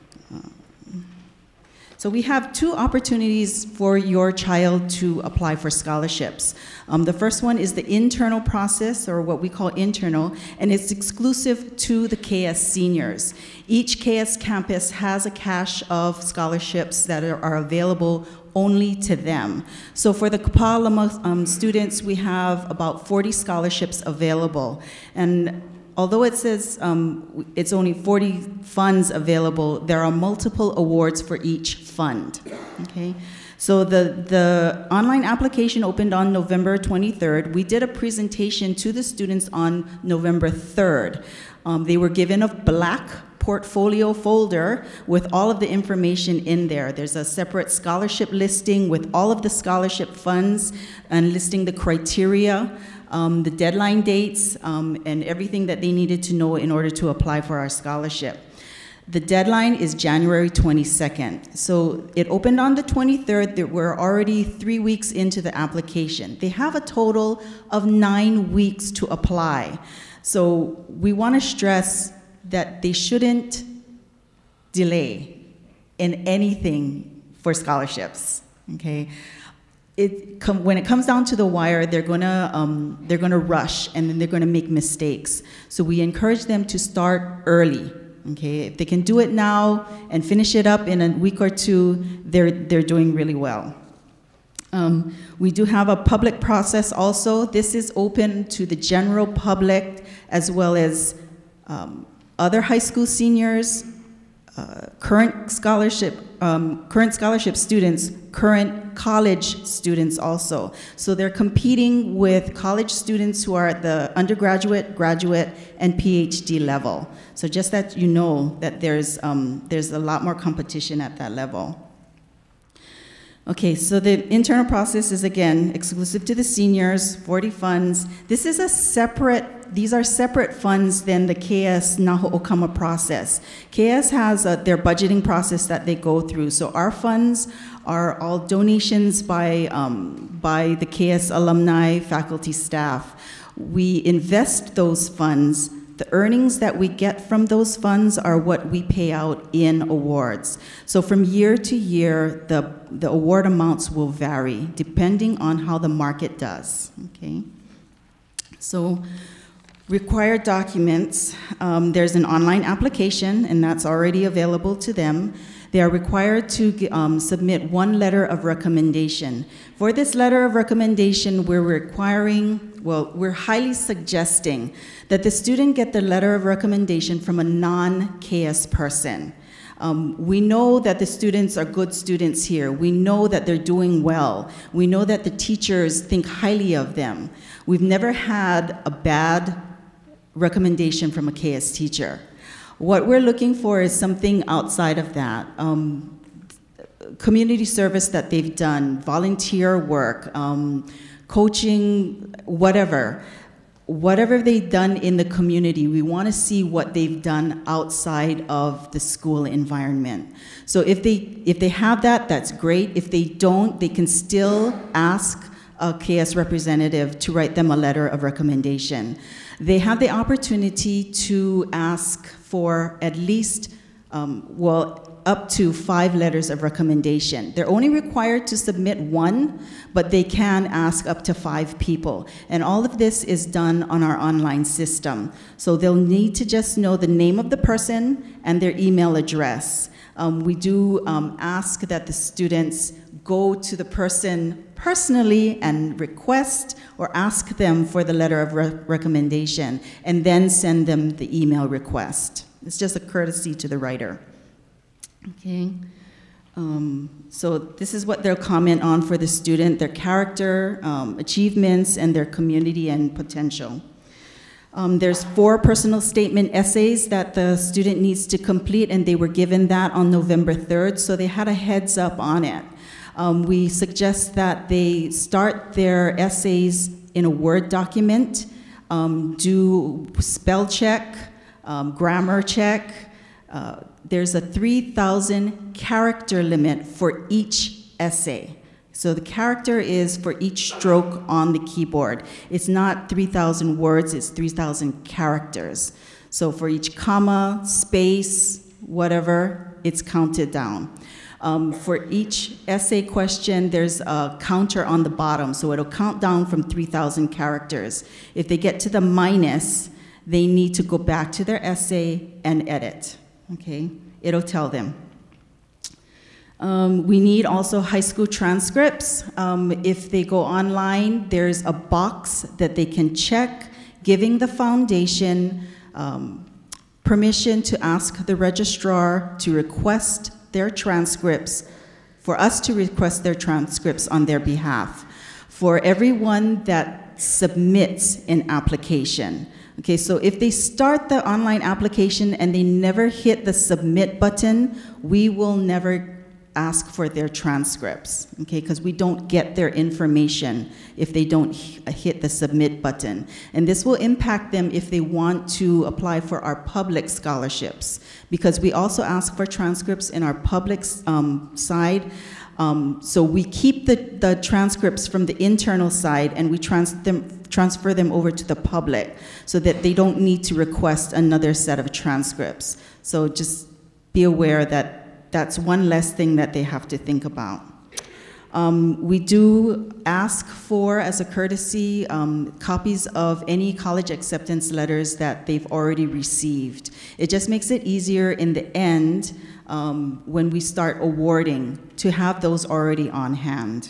So we have two opportunities for your child to apply for scholarships. The first one is the internal process, or what we call internal, and it's exclusive to the KS seniors. Each KS campus has a cache of scholarships that are available only to them. So for the Kapalama students, we have about 40 scholarships available. And although it says it's only 40 funds available, there are multiple awards for each fund, okay? So the online application opened on November 23rd. We did a presentation to the students on November 3rd. They were given a black portfolio folder with all of the information in there. There's a separate scholarship listing with all of the scholarship funds and listing the criteria, the deadline dates, and everything that they needed to know in order to apply for our scholarship. The deadline is January 22nd. So it opened on the 23rd. We're already 3 weeks into the application. They have a total of 9 weeks to apply. So we want to stress that they shouldn't delay in anything for scholarships, okay? When it comes down to the wire, they're gonna rush, and then they're gonna make mistakes. So we encourage them to start early, okay? If they can do it now and finish it up in a week or two, they're doing really well. We do have a public process also. This is open to the general public as well as other high school seniors, current scholarship students, current college students also. So they're competing with college students who are at the undergraduate, graduate, and PhD level. So just that you know that there's a lot more competition at that level. Okay, so the internal process is, again, exclusive to the seniors, 40 funds. These are separate funds than the KS Naho'okama process. KS has their budgeting process that they go through. So our funds are all donations by the KS alumni, faculty, staff. We invest those funds. The earnings that we get from those funds are what we pay out in awards. So from year to year, the award amounts will vary depending on how the market does, okay? So required documents, there's an online application, and that's already available to them. They are required to submit one letter of recommendation. For this letter of recommendation, we're highly suggesting that the student get the letter of recommendation from a non-KS person. We know that the students are good students here. We know that they're doing well. We know that the teachers think highly of them. We've never had a bad recommendation from a KS teacher. What we're looking for is something outside of that. Community service that they've done, volunteer work, coaching, whatever. Whatever they've done in the community, we want to see what they've done outside of the school environment. So if they have that, that's great. If they don't, they can still ask a KS representative to write them a letter of recommendation. They have the opportunity to ask for at least, up to 5 letters of recommendation. They're only required to submit one, but they can ask up to 5 people. And all of this is done on our online system. So they'll need to just know the name of the person and their email address. We do ask that the students go to the person personally and request or ask them for the letter of recommendation, and then send them the email request. It's just a courtesy to the writer. Okay. So this is what they'll comment on for the student, their character, achievements, and their community and potential. There's 4 personal statement essays that the student needs to complete, and they were given that on November 3rd, so they had a heads up on it. We suggest that they start their essays in a Word document, do spell check, grammar check. There's a 3,000 character limit for each essay. So the character is for each stroke on the keyboard. It's not 3,000 words, it's 3,000 characters. So for each comma, space, whatever, it's counted down. For each essay question, there's a counter on the bottom, so it'll count down from 3,000 characters. If they get to the minus, they need to go back to their essay and edit, okay? It'll tell them. We need also high school transcripts. If they go online, there's a box that they can check, giving the foundation permission to ask the registrar to request their transcripts, for us to request their transcripts on their behalf, for everyone that submits an application. Okay, so if they start the online application and they never hit the submit button, we will never ask for their transcripts, okay, because we don't get their information if they don't hit the submit button. And this will impact them if they want to apply for our public scholarships, because we also ask for transcripts in our public side. So we keep the transcripts from the internal side and we transfer them over to the public so that they don't need to request another set of transcripts. So just be aware that that's one less thing that they have to think about. We do ask for, as a courtesy, copies of any college acceptance letters that they've already received. It just makes it easier in the end when we start awarding to have those already on hand.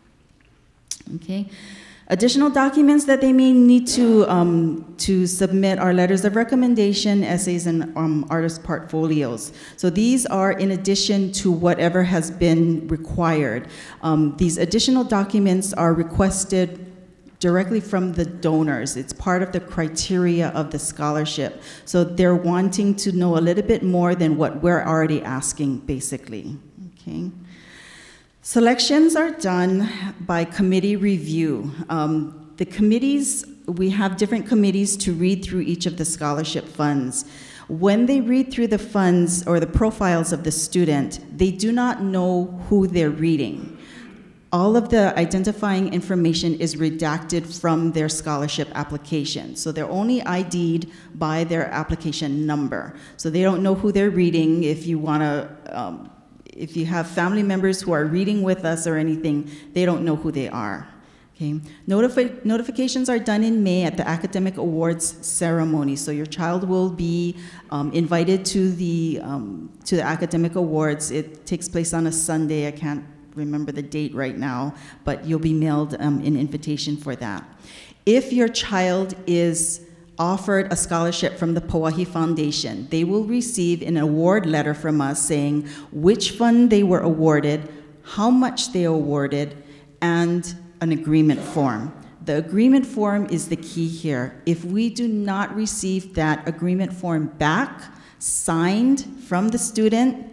Okay. Additional documents that they may need to submit are letters of recommendation, essays, and artist portfolios. So these are in addition to whatever has been required. These additional documents are requested directly from the donors. It's part of the criteria of the scholarship. So they're wanting to know a little bit more than what we're already asking, basically. Okay. Selections are done by committee review. The committees, we have different committees to read through each of the scholarship funds. When they read through the funds or the profiles of the student, they do not know who they're reading. All of the identifying information is redacted from their scholarship application. So they're only ID'd by their application number. So they don't know who they're reading. If you want to, if you have family members who are reading with us or anything, they don't know who they are. Okay. Notifications are done in May at the Academic Awards ceremony. So your child will be invited to the Academic Awards. It takes place on a Sunday. I can't remember the date right now, but you'll be mailed an invitation for that. If your child is offered a scholarship from the Pauahi Foundation, they will receive an award letter from us saying which fund they were awarded, how much they awarded, and an agreement form. The agreement form is the key here. If we do not receive that agreement form back, signed from the student,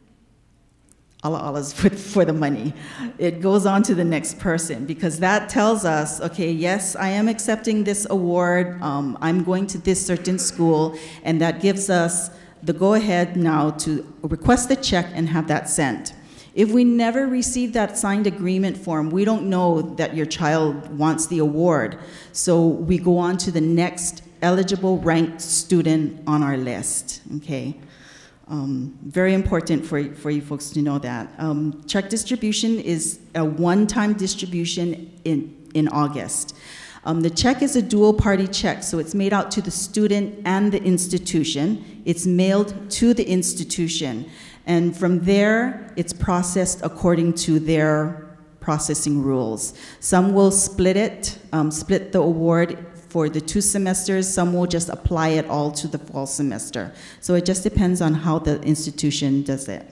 Allah for the money. It goes on to the next person, because that tells us, okay, yes, I am accepting this award, I'm going to this certain school, and that gives us the go-ahead now to request the check and have that sent. If we never receive that signed agreement form, we don't know that your child wants the award. So we go on to the next eligible ranked student on our list, okay? Very important for you folks to know that. Check distribution is a one-time distribution in August. The check is a dual-party check, so it's made out to the student and the institution. It's mailed to the institution, and from there, it's processed according to their processing rules. Some will split it, split the award for the 2 semesters. Some will just apply it all to the fall semester. So it just depends on how the institution does it.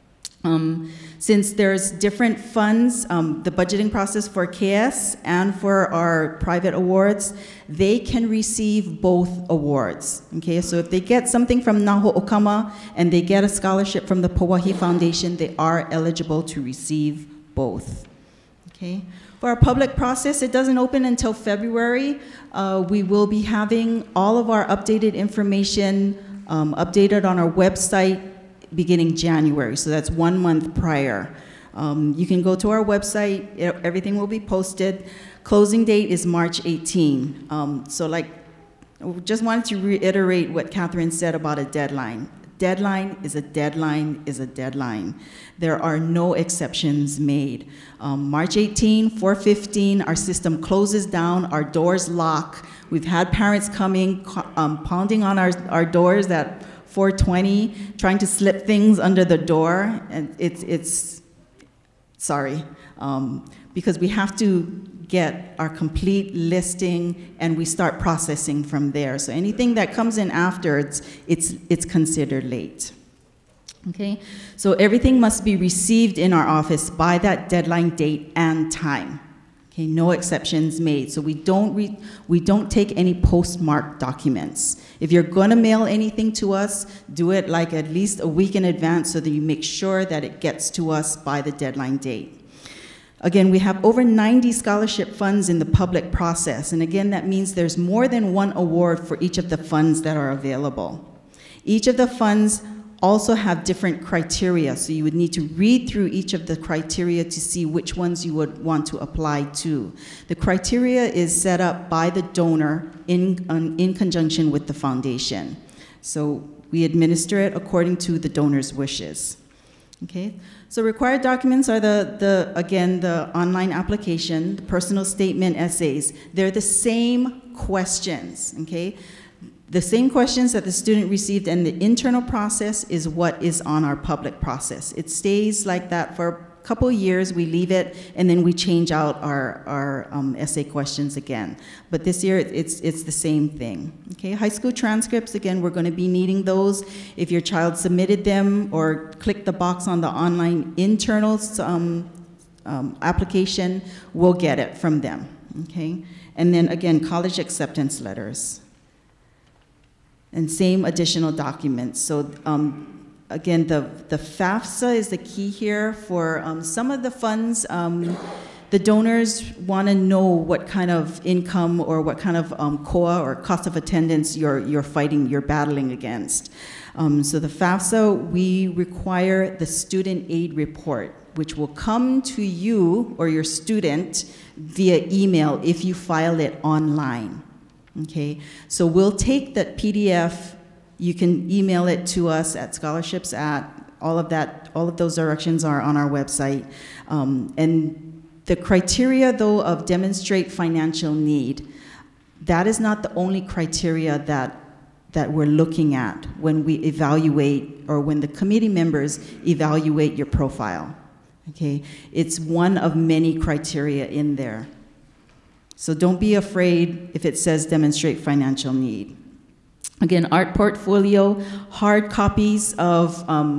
Since there's different funds, the budgeting process for KS and for our private awards, they can receive both awards, okay? So if they get something from Naho Okama and they get a scholarship from the Pauahi Foundation, they are eligible to receive both, okay? For our public process, it doesn't open until February. We will be having all of our updated information updated on our website beginning January, so that's 1 month prior. You can go to our website, everything will be posted. Closing date is March 18. So like, just wanted to reiterate what Catherine said about a deadline. Deadline is a deadline is a deadline. There are no exceptions made. March 18, 4:15, our system closes down, our doors lock. We've had parents coming, pounding on our doors at 4:20, trying to slip things under the door, and it's sorry, because we have to get our complete listing and we start processing from there. So anything that comes in afterwards, it's considered late. Okay, so everything must be received in our office by that deadline date and time. Okay, no exceptions made. So we don't take any postmarked documents. If you're going to mail anything to us, do it like at least a week in advance so that you make sure that it gets to us by the deadline date. Again, we have over 90 scholarship funds in the public process, and again, that means there's more than one award for each of the funds that are available. Each of the funds also have different criteria, so you would need to read through each of the criteria to see which ones you would want to apply to. The criteria is set up by the donor in conjunction with the foundation. So we administer it according to the donor's wishes. Okay, so required documents are again, the online application, the personal statement, essays. They're the same questions, okay? The same questions that the student received in the internal process is what is on our public process. It stays like that for a couple of years, we leave it, and then we change out our essay questions again. But this year, it's the same thing. Okay, high school transcripts, again, we're gonna be needing those. If your child submitted them or clicked the box on the online internals application, we'll get it from them, okay? And then again, college acceptance letters. And same additional documents. So again, the FAFSA is the key here for some of the funds. The donors want to know what kind of income or what kind of COA or cost of attendance you're battling against. So the FAFSA, we require the student aid report, which will come to you or your student via email if you file it online. Okay, so we'll take that PDF, you can email it to us at scholarships all of those directions are on our website. And the criteria though of demonstrate financial need, that is not the only criteria that we're looking at when we evaluate or when the committee members evaluate your profile. Okay, it's one of many criteria in there. So don't be afraid if it says demonstrate financial need. Again, art portfolio, hard copies of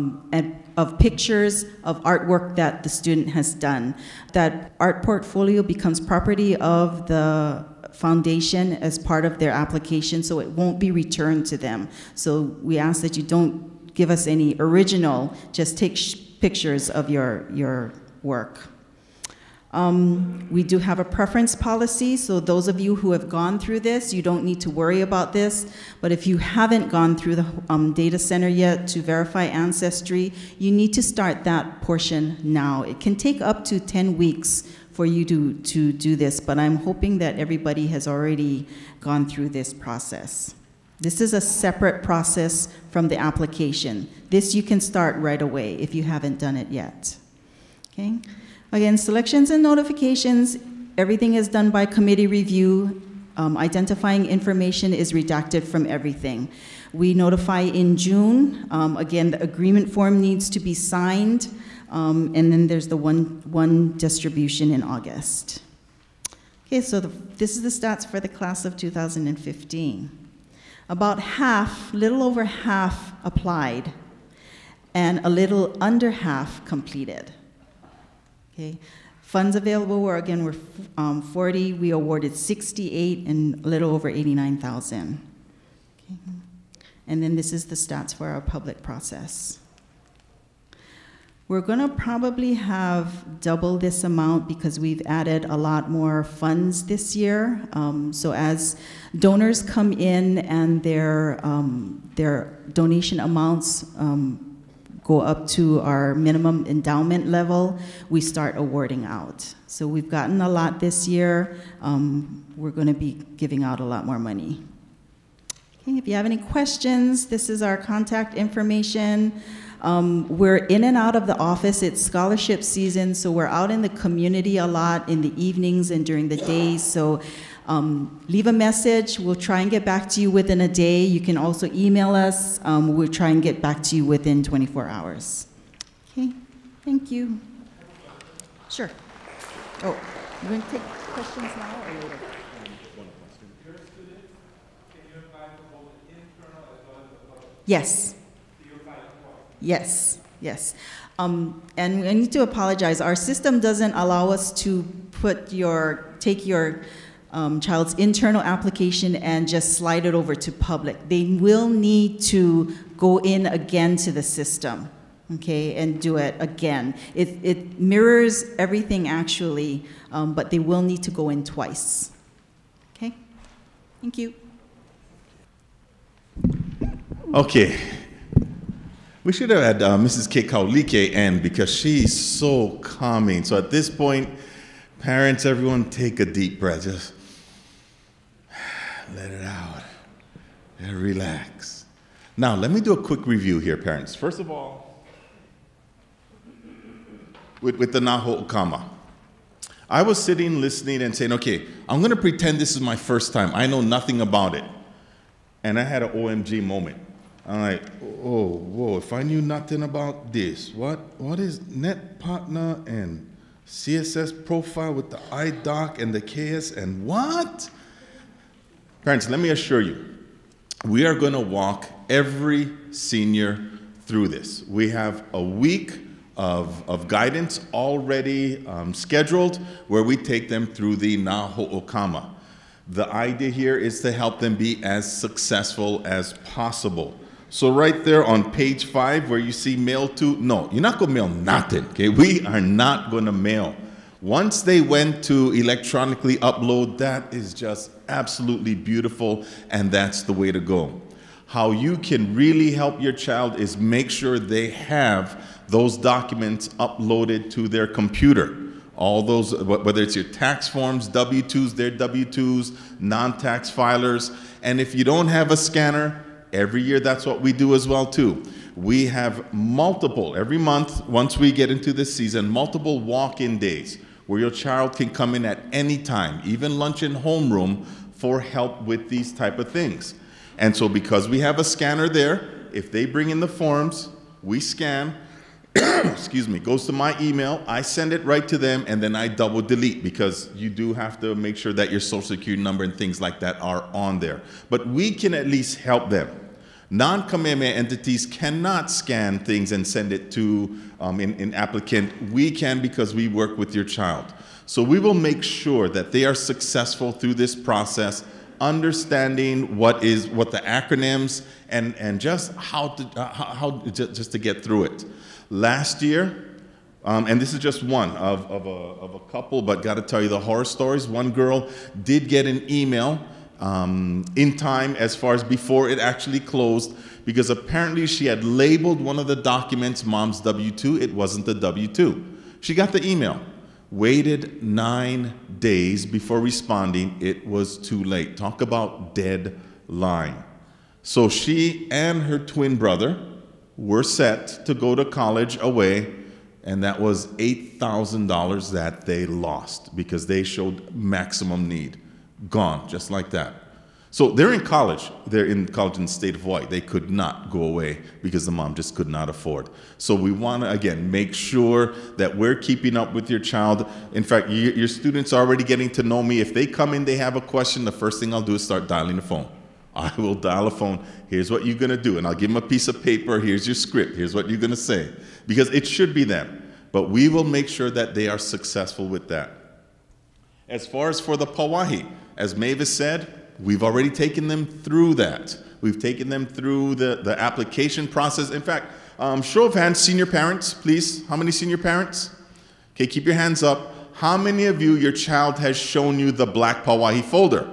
pictures of artwork that the student has done. That art portfolio becomes property of the foundation as part of their application, so it won't be returned to them. So we ask that you don't give us any original, just take pictures of your work. We do have a preference policy, so those of you who have gone through this, you don't need to worry about this. But if you haven't gone through the data center yet to verify ancestry, you need to start that portion now. It can take up to 10 weeks for you to do this, but I'm hoping that everybody has already gone through this process. This is a separate process from the application. This you can start right away if you haven't done it yet. Okay? Again, selections and notifications, everything is done by committee review. Identifying information is redacted from everything. We notify in June. Again, the agreement form needs to be signed. And then there's the one distribution in August. Okay, so this is the stats for the class of 2015. About half, little over half applied, and a little under half completed. Okay, funds available were 40. We awarded 68 and a little over 89,000. Okay. And then this is the stats for our public process. We're going to probably have double this amount because we've added a lot more funds this year. So as donors come in and their donation amounts go up to our minimum endowment level, we start awarding out. So we've gotten a lot this year. We're going to be giving out a lot more money. Okay, if you have any questions, this is our contact information. We're in and out of the office. It's scholarship season, so we're out in the community a lot in the evenings and during the days. So leave a message. We'll try and get back to you within a day. You can also email us. We'll try and get back to you within 24 hours. Okay, thank you. Sure. Oh, you want to take questions now or later? Yes. Yes, yes. And I need to apologize. Our system doesn't allow us to take your child's internal application and just slide it over to public. They will need to go in again to the system, okay, and do it again. It mirrors everything actually, but they will need to go in twice. Okay, thank you. Okay. We should have had Mrs. Kekaulike in because she's so calming. So at this point, parents, everyone take a deep breath. Just let it out and relax. Now, let me do a quick review here, parents. First of all, with the Naho Okama, I was sitting, listening, and saying, okay, I'm going to pretend this is my first time. I know nothing about it. And I had an OMG moment. I'm like, oh, whoa, if I knew nothing about this, what is NetPartner and CSS profile with the iDoc and the KS and what? Parents, let me assure you, we are going to walk every senior through this. We have a week of guidance already scheduled where we take them through the Naho Okama. The idea here is to help them be as successful as possible. So right there on page 5 where you see mail to, no, you're not going to mail nothing, okay? We are not going to mail. Once they went to electronically upload, that is just absolutely beautiful, and that's the way to go. How you can really help your child is make sure they have those documents uploaded to their computer. All those, whether it's your tax forms, W-2s, their W-2s, non-tax filers, and if you don't have a scanner, every year, that's what we do as well, too. We have multiple, every month, once we get into this season, multiple walk-in days where your child can come in at any time, even lunch and homeroom, for help with these type of things. And so because we have a scanner there, if they bring in the forms, we scan, excuse me, goes to my email, I send it right to them, and then I double delete because you do have to make sure that your social security number and things like that are on there. But we can at least help them. Non-Kamehameha entities cannot scan things and send it to an applicant. We can because we work with your child. So we will make sure that they are successful through this process, understanding what the acronyms and just how to get through it. Last year, and this is just one of a couple, but got to tell you the horror stories. One girl did get an email in time as far as before it actually closed because apparently she had labeled one of the documents Mom's W-2. It wasn't the W-2. She got the email, waited 9 days before responding. It was too late. Talk about deadline. So she and her twin brother were set to go to college away, and that was $8,000 that they lost because they showed maximum need. Gone, just like that. So they're in college. They're in college in the state of Hawaii. They could not go away because the mom just could not afford. So we want to, again, make sure that we're keeping up with your child. In fact, your students are already getting to know me. If they come in, they have a question, the first thing I'll do is start dialing the phone. I will dial a phone. Here's what you're going to do. And I'll give them a piece of paper. Here's your script. Here's what you're going to say. Because it should be them. But we will make sure that they are successful with that. As far as for the Pauahi, as Mavis said, we've already taken them through that. We've taken them through the application process. In fact, show of hands, senior parents, please. How many senior parents? Okay, keep your hands up. How many of you, your child has shown you the black Pauahi folder?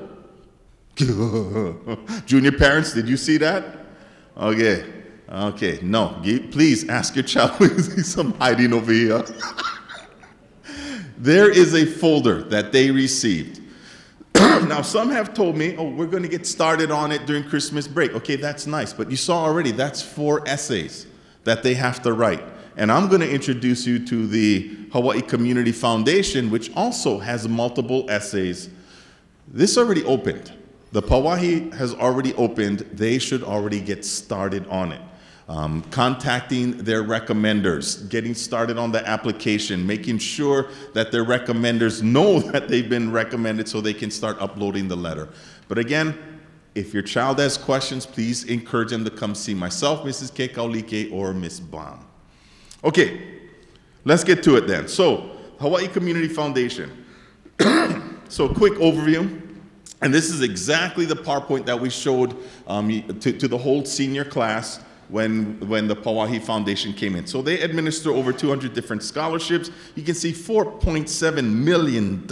Junior parents, did you see that? Okay. Okay, no. Please ask your child. There's some hiding over here. There is a folder that they received. Now, some have told me, oh, we're going to get started on it during Christmas break. Okay, that's nice. But you saw already, that's 4 essays that they have to write. And I'm going to introduce you to the Hawaii Community Foundation, which also has multiple essays. This already opened. The Pauahi has already opened. They should already get started on it. Contacting their recommenders, getting started on the application, making sure that their recommenders know that they've been recommended so they can start uploading the letter. But again, if your child has questions, please encourage them to come see myself, Mrs. Kekaulike, or Ms. Baum. Okay, let's get to it then. So, Hawaii Community Foundation. So, quick overview. And this is exactly the PowerPoint that we showed to the whole senior class when the Pauahi Foundation came in. So they administer over 200 different scholarships. You can see $4.7 million.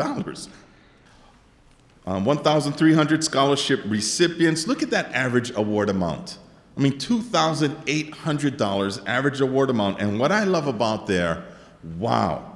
1,300 scholarship recipients. Look at that average award amount. I mean, $2,800 average award amount. And what I love about there, wow,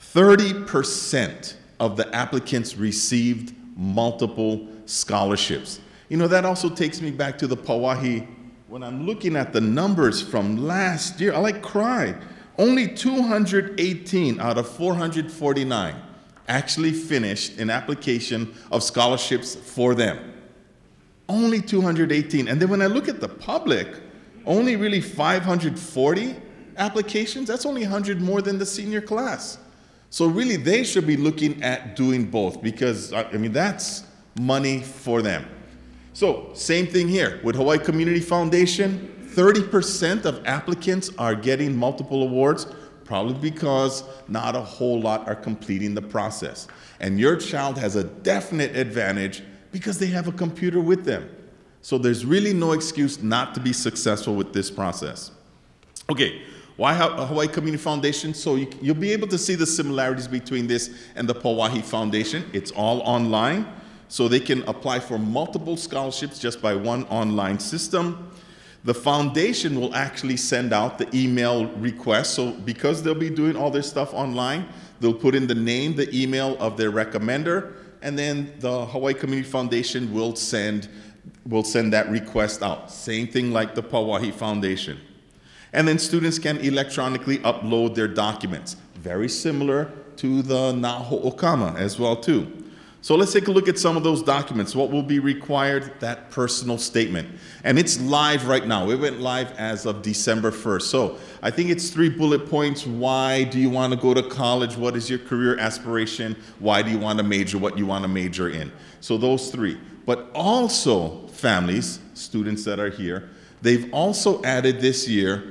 30% of the applicants received multiple scholarships. You know, that also takes me back to the Pauahi. When I'm looking at the numbers from last year, I like cry. Only 218 out of 449 actually finished an application of scholarships for them. Only 218. And then when I look at the public, only really 540 applications. That's only 100 more than the senior class. So really, they should be looking at doing both because, I mean, that's money for them. So same thing here with Hawaii Community Foundation. 30% of applicants are getting multiple awards, probably because not a whole lot are completing the process. And your child has a definite advantage because they have a computer with them. So there's really no excuse not to be successful with this process. Okay. Why Hawaii Community Foundation? So you'll be able to see the similarities between this and the Pauahi Foundation. It's all online, so they can apply for multiple scholarships just by one online system. The foundation will actually send out the email request. So because they'll be doing all their stuff online, they'll put in the name, the email of their recommender, and then the Hawaii Community Foundation will send that request out. Same thing like the Pauahi Foundation. And then students can electronically upload their documents. Very similar to the Na Ho'okama as well too. So let's take a look at some of those documents. What will be required? That personal statement. And it's live right now. It went live as of December 1st. So I think it's 3 bullet points. Why do you want to go to college? What is your career aspiration? Why do you want to major? What you want to major in? So those 3. But also, families, students that are here, they've also added this year,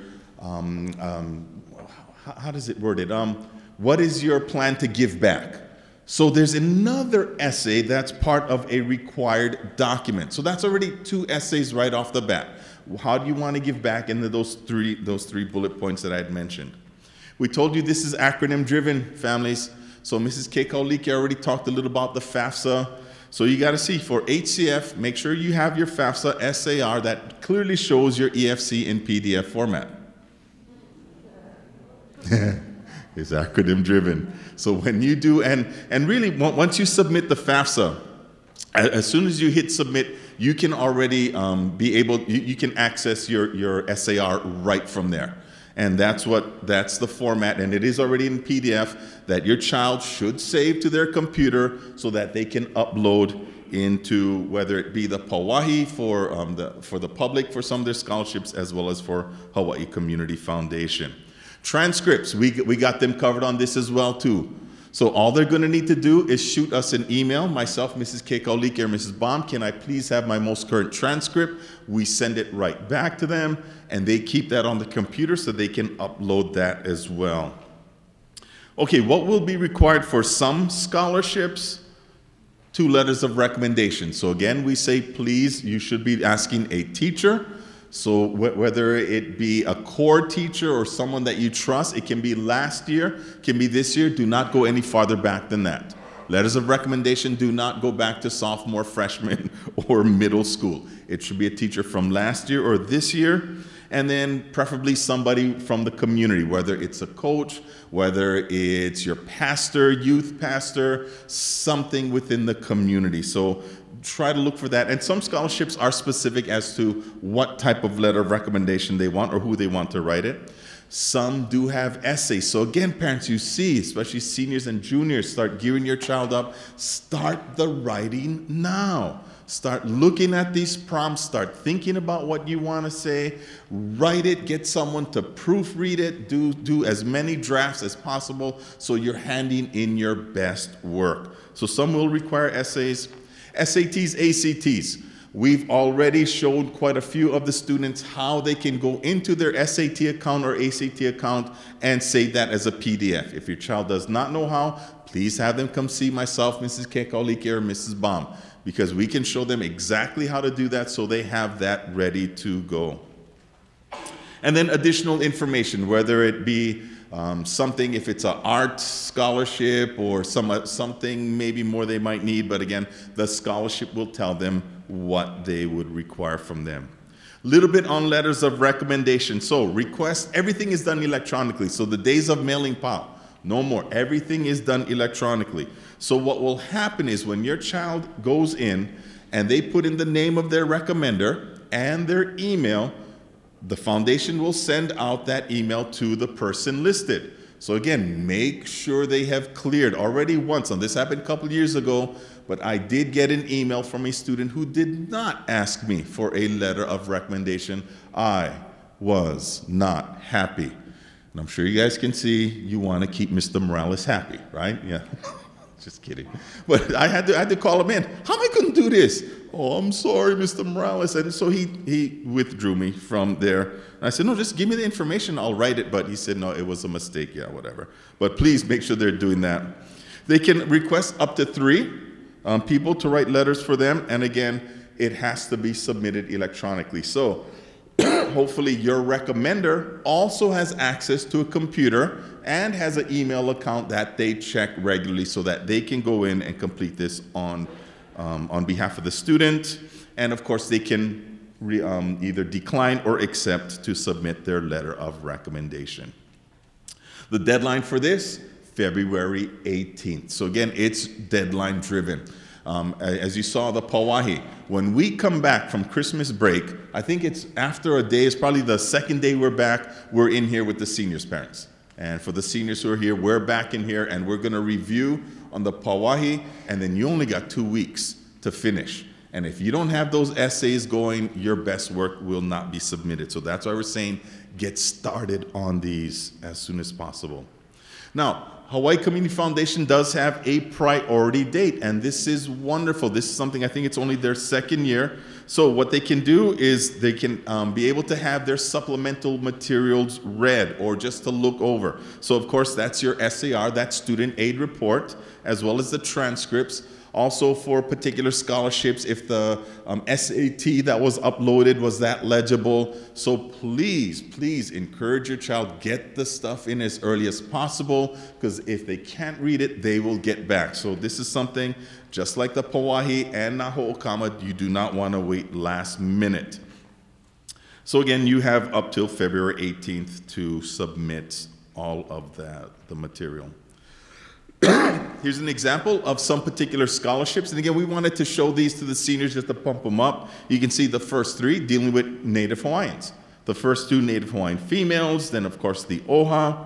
how does it word it? What is your plan to give back? So there's another essay that's part of a required document. So that's already 2 essays right off the bat. How do you want to give back? And those three bullet points that I had mentioned. We told you this is acronym driven, families. So Mrs. Kekaulike already talked a little about the FAFSA. So you got to see for HCF, make sure you have your FAFSA SAR that clearly shows your EFC in PDF format. It's acronym driven. So when you do, and really once you submit the FAFSA, as soon as you hit submit, you can already be able, you can access your SAR right from there. And that's the format, and it is already in PDF that your child should save to their computer so that they can upload into whether it be the Pauahi for the public for some of their scholarships, as well as for Hawaii Community Foundation. Transcripts, we got them covered on this as well too. So all they're going to need to do is shoot us an email, myself, Mrs. Kekaulike, or Mrs. Baum, can I please have my most current transcript? We send it right back to them, and they keep that on the computer so they can upload that as well. Okay, what will be required for some scholarships? 2 letters of recommendation. So again, we say, please, you should be asking a teacher. So whether it be a core teacher or someone that you trust, it can be last year, can be this year, do not go any farther back than that. Letters of recommendation do not go back to sophomore, freshman, or middle school. It should be a teacher from last year or this year, and then preferably somebody from the community, whether it's a coach, whether it's your pastor, youth pastor, something within the community. So try to look for that. And some scholarships are specific as to what type of letter of recommendation they want or who they want to write it. Some do have essays. So again, parents, you see, especially seniors and juniors, start gearing your child up. Start the writing now. Start looking at these prompts. Start thinking about what you want to say. Write it. Get someone to proofread it. Do as many drafts as possible so you're handing in your best work. So some will require essays. SATs, ACTs. We've already showed quite a few of the students how they can go into their SAT account or ACT account and save that as a PDF. If your child does not know how, please have them come see myself, Mrs. Kekaulike, or Mrs. Baum, because we can show them exactly how to do that so they have that ready to go. And then additional information, whether it be something, if it's an art scholarship or something maybe more they might need, but again, the scholarship will tell them what they would require from them. Little bit on letters of recommendation. So request, everything is done electronically. So the days of mailing pile, no more. Everything is done electronically. So what will happen is when your child goes in and they put in the name of their recommender and their email, the foundation will send out that email to the person listed. So again, make sure they have cleared already once. And this happened a couple years ago, but I did get an email from a student who did not ask me for a letter of recommendation. I was not happy. And I'm sure you guys can see you want to keep Mr. Morales happy, right? Yeah. Just kidding. But I had to call him in. How am I going to do this? Oh, I'm sorry, Mr. Morales. And so he withdrew me from there. And I said, no, just give me the information. I'll write it. But he said, no, it was a mistake. Yeah, whatever. But please make sure they're doing that. They can request up to 3 people to write letters for them. And again, it has to be submitted electronically. So hopefully your recommender also has access to a computer and has an email account that they check regularly so that they can go in and complete this on behalf of the student. And of course, they can either decline or accept to submit their letter of recommendation. The deadline for this, February 18th. So again, it's deadline driven. As you saw the Pauahi, when we come back from Christmas break, I think it's after a day, it's probably the second day we're back, we're in here with the seniors' parents. And for the seniors who are here, we're back in here and we're gonna review on the Pauahi, and then you only got 2 weeks to finish. And if you don't have those essays going, your best work will not be submitted. So that's why we're saying get started on these as soon as possible. Now, Hawaii Community Foundation does have a priority date, and this is wonderful. This is something, I think it's only their 2nd year. So what they can do is they can be able to have their supplemental materials read or just to look over. So of course, that's your SAR, that student aid report, as well as the transcripts. Also for particular scholarships, if the SAT that was uploaded was that legible. So please, please encourage your child, get the stuff in as early as possible, because if they can't read it, they will get back. So this is something, just like the Pauahi and Na Ho'okama, you do not want to wait last minute. So again, you have up till February 18th to submit all of the material. Here's an example of some particular scholarships. And again, we wanted to show these to the seniors just to pump them up. You can see the first 3 dealing with Native Hawaiians. The first 2 Native Hawaiian females, then of course the OHA.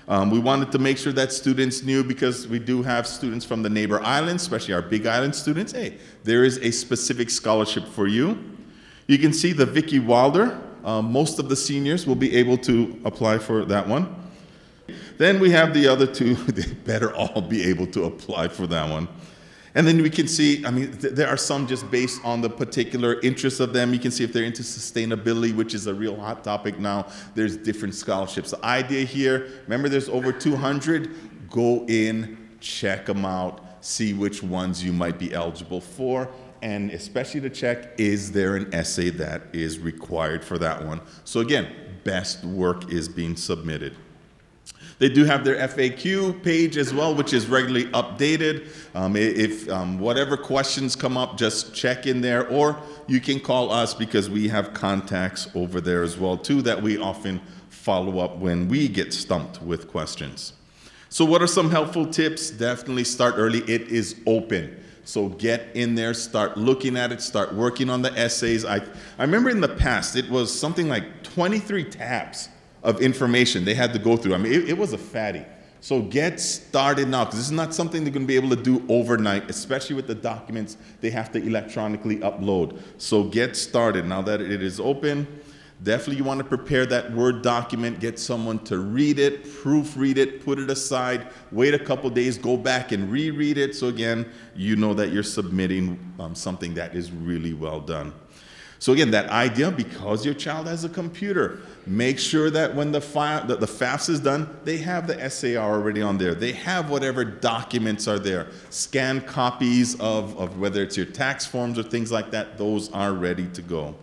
We wanted to make sure that students knew, because we do have students from the neighbor islands, especially our Big Island students. Hey, there is a specific scholarship for you. You can see the Vicky Wilder. Most of the seniors will be able to apply for that one. Then we have the other two. They better all be able to apply for that one. And then we can see, I mean, there are some just based on the particular interests of them. You can see if they're into sustainability, which is a real hot topic now. There's different scholarships. The idea here, remember there's over 200. Go in, check them out, see which ones you might be eligible for, and especially to check, is there an essay that is required for that one? So again, best work is being submitted. They do have their FAQ page as well, which is regularly updated. If whatever questions come up, just check in there, or you can call us, because we have contacts over there as well too that we often follow up when we get stumped with questions. So what are some helpful tips? Definitely start early. It is open. So get in there, start looking at it, start working on the essays. I remember in the past, it was something like 23 tabs of information they had to go through. I mean, it was a fatty. So get started now, because this is not something they're going to be able to do overnight, especially with the documents they have to electronically upload. So get started now that it is open. Definitely you want to prepare that Word document, get someone to read it, proofread it, put it aside, wait a couple days, go back and reread it. So again, you know that you're submitting something that is really well done. So again, that idea, because your child has a computer, make sure that when the FAFSA is done, they have the SAR already on there. They have whatever documents are there. Scanned copies of whether it's your tax forms or things like that, those are ready to go.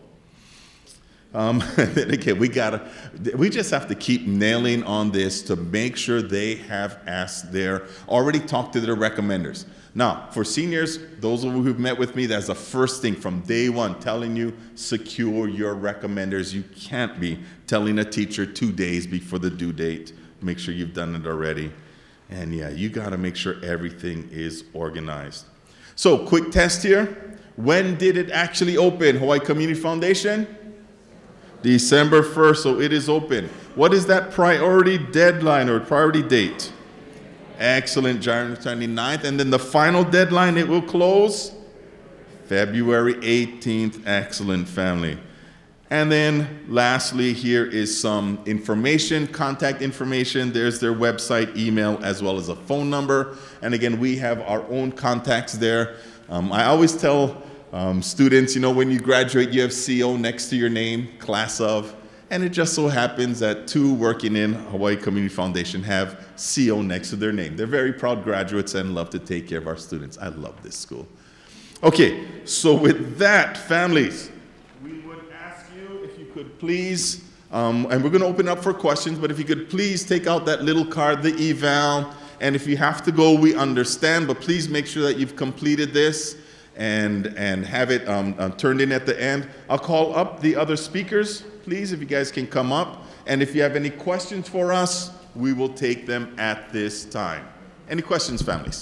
Again, we just have to keep nailing on this to make sure they have already talked to their recommenders. Now, for seniors, those of you who've met with me, that's the first thing from day one, telling you, secure your recommenders. You can't be telling a teacher 2 days before the due date. Make sure you've done it already. And yeah, you got to make sure everything is organized. So, quick test here. When did it actually open, Hawaii Community Foundation? December 1st, so it is open. What is that priority deadline or priority date? Excellent, January 29th. And then the final deadline, it will close February 18th. Excellent, family. And then lastly, here is some information, contact information. There's their website, email, as well as a phone number. And again, we have our own contacts there. I always tell students, you know, when you graduate, you have CO next to your name, class of. And it just so happens that 2 working in Hawaii Community Foundation have CO next to their name. They're very proud graduates and love to take care of our students. I love this school. Okay, so with that, families, we would ask you if you could please, and we're going to open up for questions, but if you could please take out that little card, the eval, and if you have to go, we understand, but please make sure that you've completed this and have it turned in at the end. I'll call up the other speakers, please, if you guys can come up. And if you have any questions for us, we will take them at this time. Any questions, families?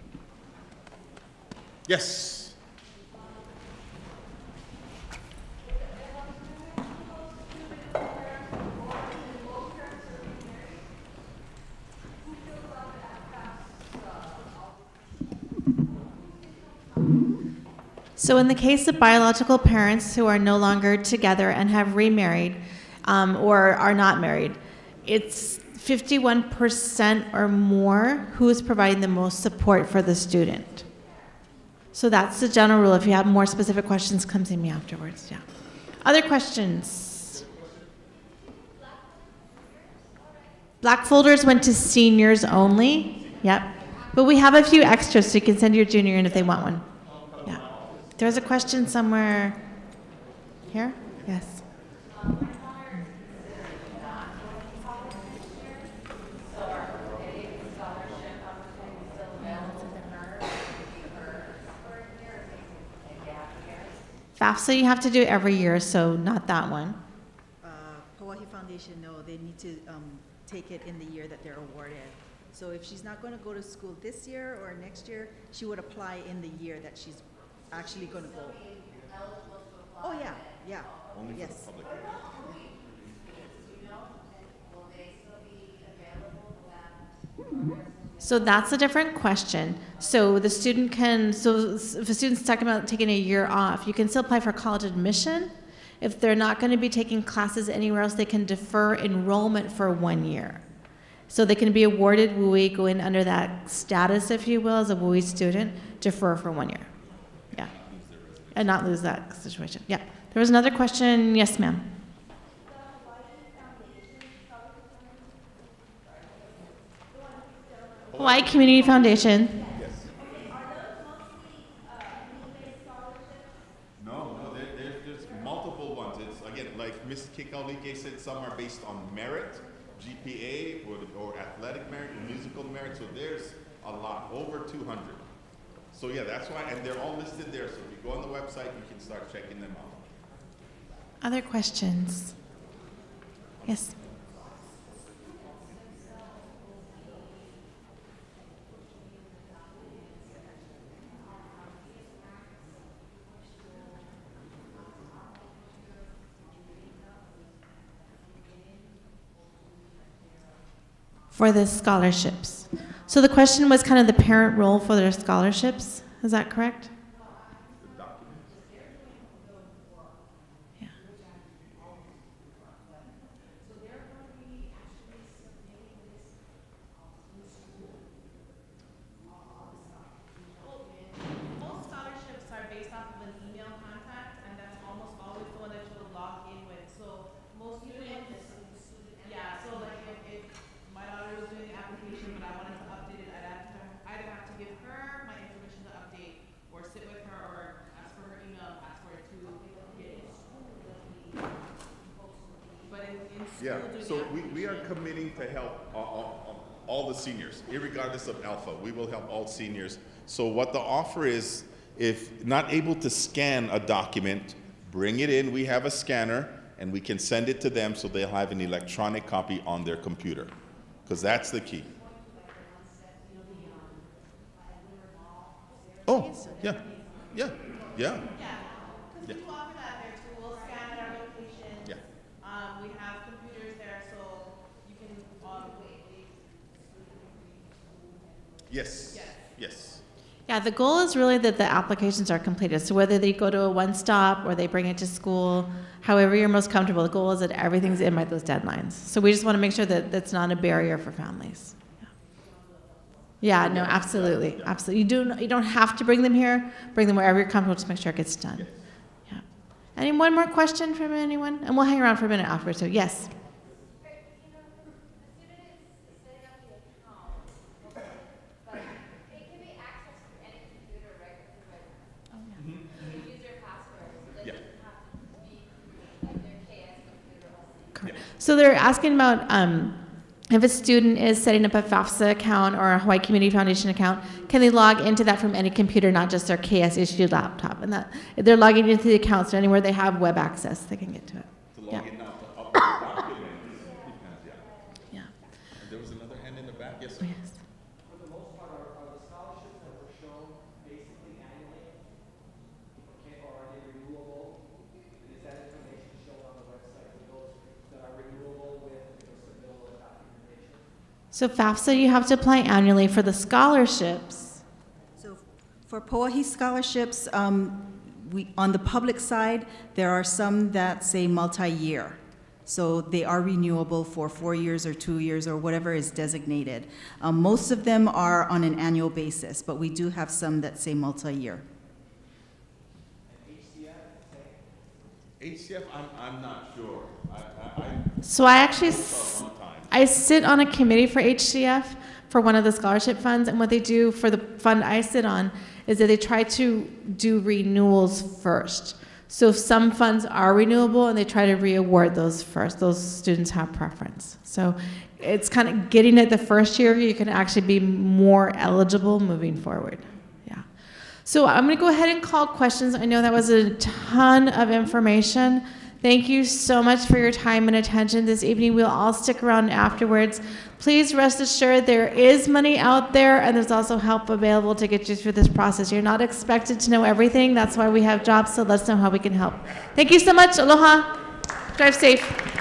Yes. So in the case of biological parents who are no longer together and have remarried or are not married, it's 51% or more who is providing the most support for the student. So that's the general rule. If you have more specific questions, come see me afterwards. Yeah. Other questions? Black folders went to seniors only. Yep. But we have a few extras, so you can send your junior in if they want one. Yeah. There's a question somewhere here? Yes. FAFSA you have to do every year, so not that one. Hawaii Foundation, no, they need to take it in the year that they're awarded. So if she's not going to go to school this year or next year, she would apply in the year that she's actually going to go. Oh yeah, yeah. Only yes. for the public. So that's a different question. So the student can, so if a student's talking about taking a year off, you can still apply for college admission. If they're not going to be taking classes anywhere else, they can defer enrollment for 1 year. So they can be awarded WUI, go in under that status, if you will, as a WUI student, defer for 1 year. Yeah. And not lose that situation. Yeah. There was another question. Yes, ma'am. Hawaii Community Foundation. Yes. No, there's multiple ones. It's, again, like Ms. Kikaulike said, some are based on merit, GPA, or athletic merit, or musical merit, so there's a lot, over 200. So yeah, that's why, and they're all listed there, so if you go on the website, you can start checking them out. Other questions? Yes. For the scholarships. So the question was kind of the parent role for their scholarships. Is that correct? Yeah. Most scholarships are based off of an email contact, and that's almost always the one that you'll log in with. So most students, yeah, so like if my daughter was doing the application, but I wanted to update it, I'd have to give her my information to update, or sit with her, or ask for her email password to get it. But in school, Yeah, so we are committing to help all the seniors, irregardless of Alpha. We will help all seniors. So what the offer is, if not able to scan a document, bring it in. We have a scanner, and we can send it to them so they'll have an electronic copy on their computer, because that's the key. Oh, yeah, yeah, yeah. Because we offer that there too. We'll scan at our location. Yeah. We have computers there, so you can. Yes, yes. Yeah, the goal is really that the applications are completed. So whether they go to a one-stop or they bring it to school, however you're most comfortable, the goal is that everything's in by those deadlines. So we just want to make sure that that's not a barrier for families. Yeah, no, absolutely, absolutely. You don't have to bring them here. Bring them wherever you're comfortable. Just make sure it gets done. Yeah. Any one more question from anyone? And we'll hang around for a minute afterwards. So yes. So they're asking about if a student is setting up a FAFSA account or a Hawaii Community Foundation account, can they log into that from any computer, not just their KS-issued laptop? And that if they're logging into the accounts, so anywhere they have web access, they can get to it. To log in now, to upload documents. Yeah. There was another hand in the back. Yes, sir. Yes. For the most part, are the scholarships that were shown basically annually, or are they renewable? And is that information shown on the website for those that are renewable with submittal of documentation? So FAFSA, you have to apply annually. For the scholarships, So for POAHI scholarships, on the public side, there are some that say multi-year. So they are renewable for 4 years or 2 years or whatever is designated. Most of them are on an annual basis, but we do have some that say multi-year. HCF, I'm not sure. so I actually One time. I sit on a committee for HCF for one of the scholarship funds, and what they do for the fund I sit on is that they try to do renewals first. So some funds are renewable, and they try to re-award those first. Those students have preference. So it's kind of getting it the first year, you can actually be more eligible moving forward. Yeah. So I'm going to go ahead and call questions. I know that was a ton of information. Thank you so much for your time and attention this evening. We'll all stick around afterwards. Please rest assured there is money out there, and there's also help available to get you through this process. You're not expected to know everything. That's why we have jobs, so let's know how we can help. Thank you so much. Aloha. Drive safe.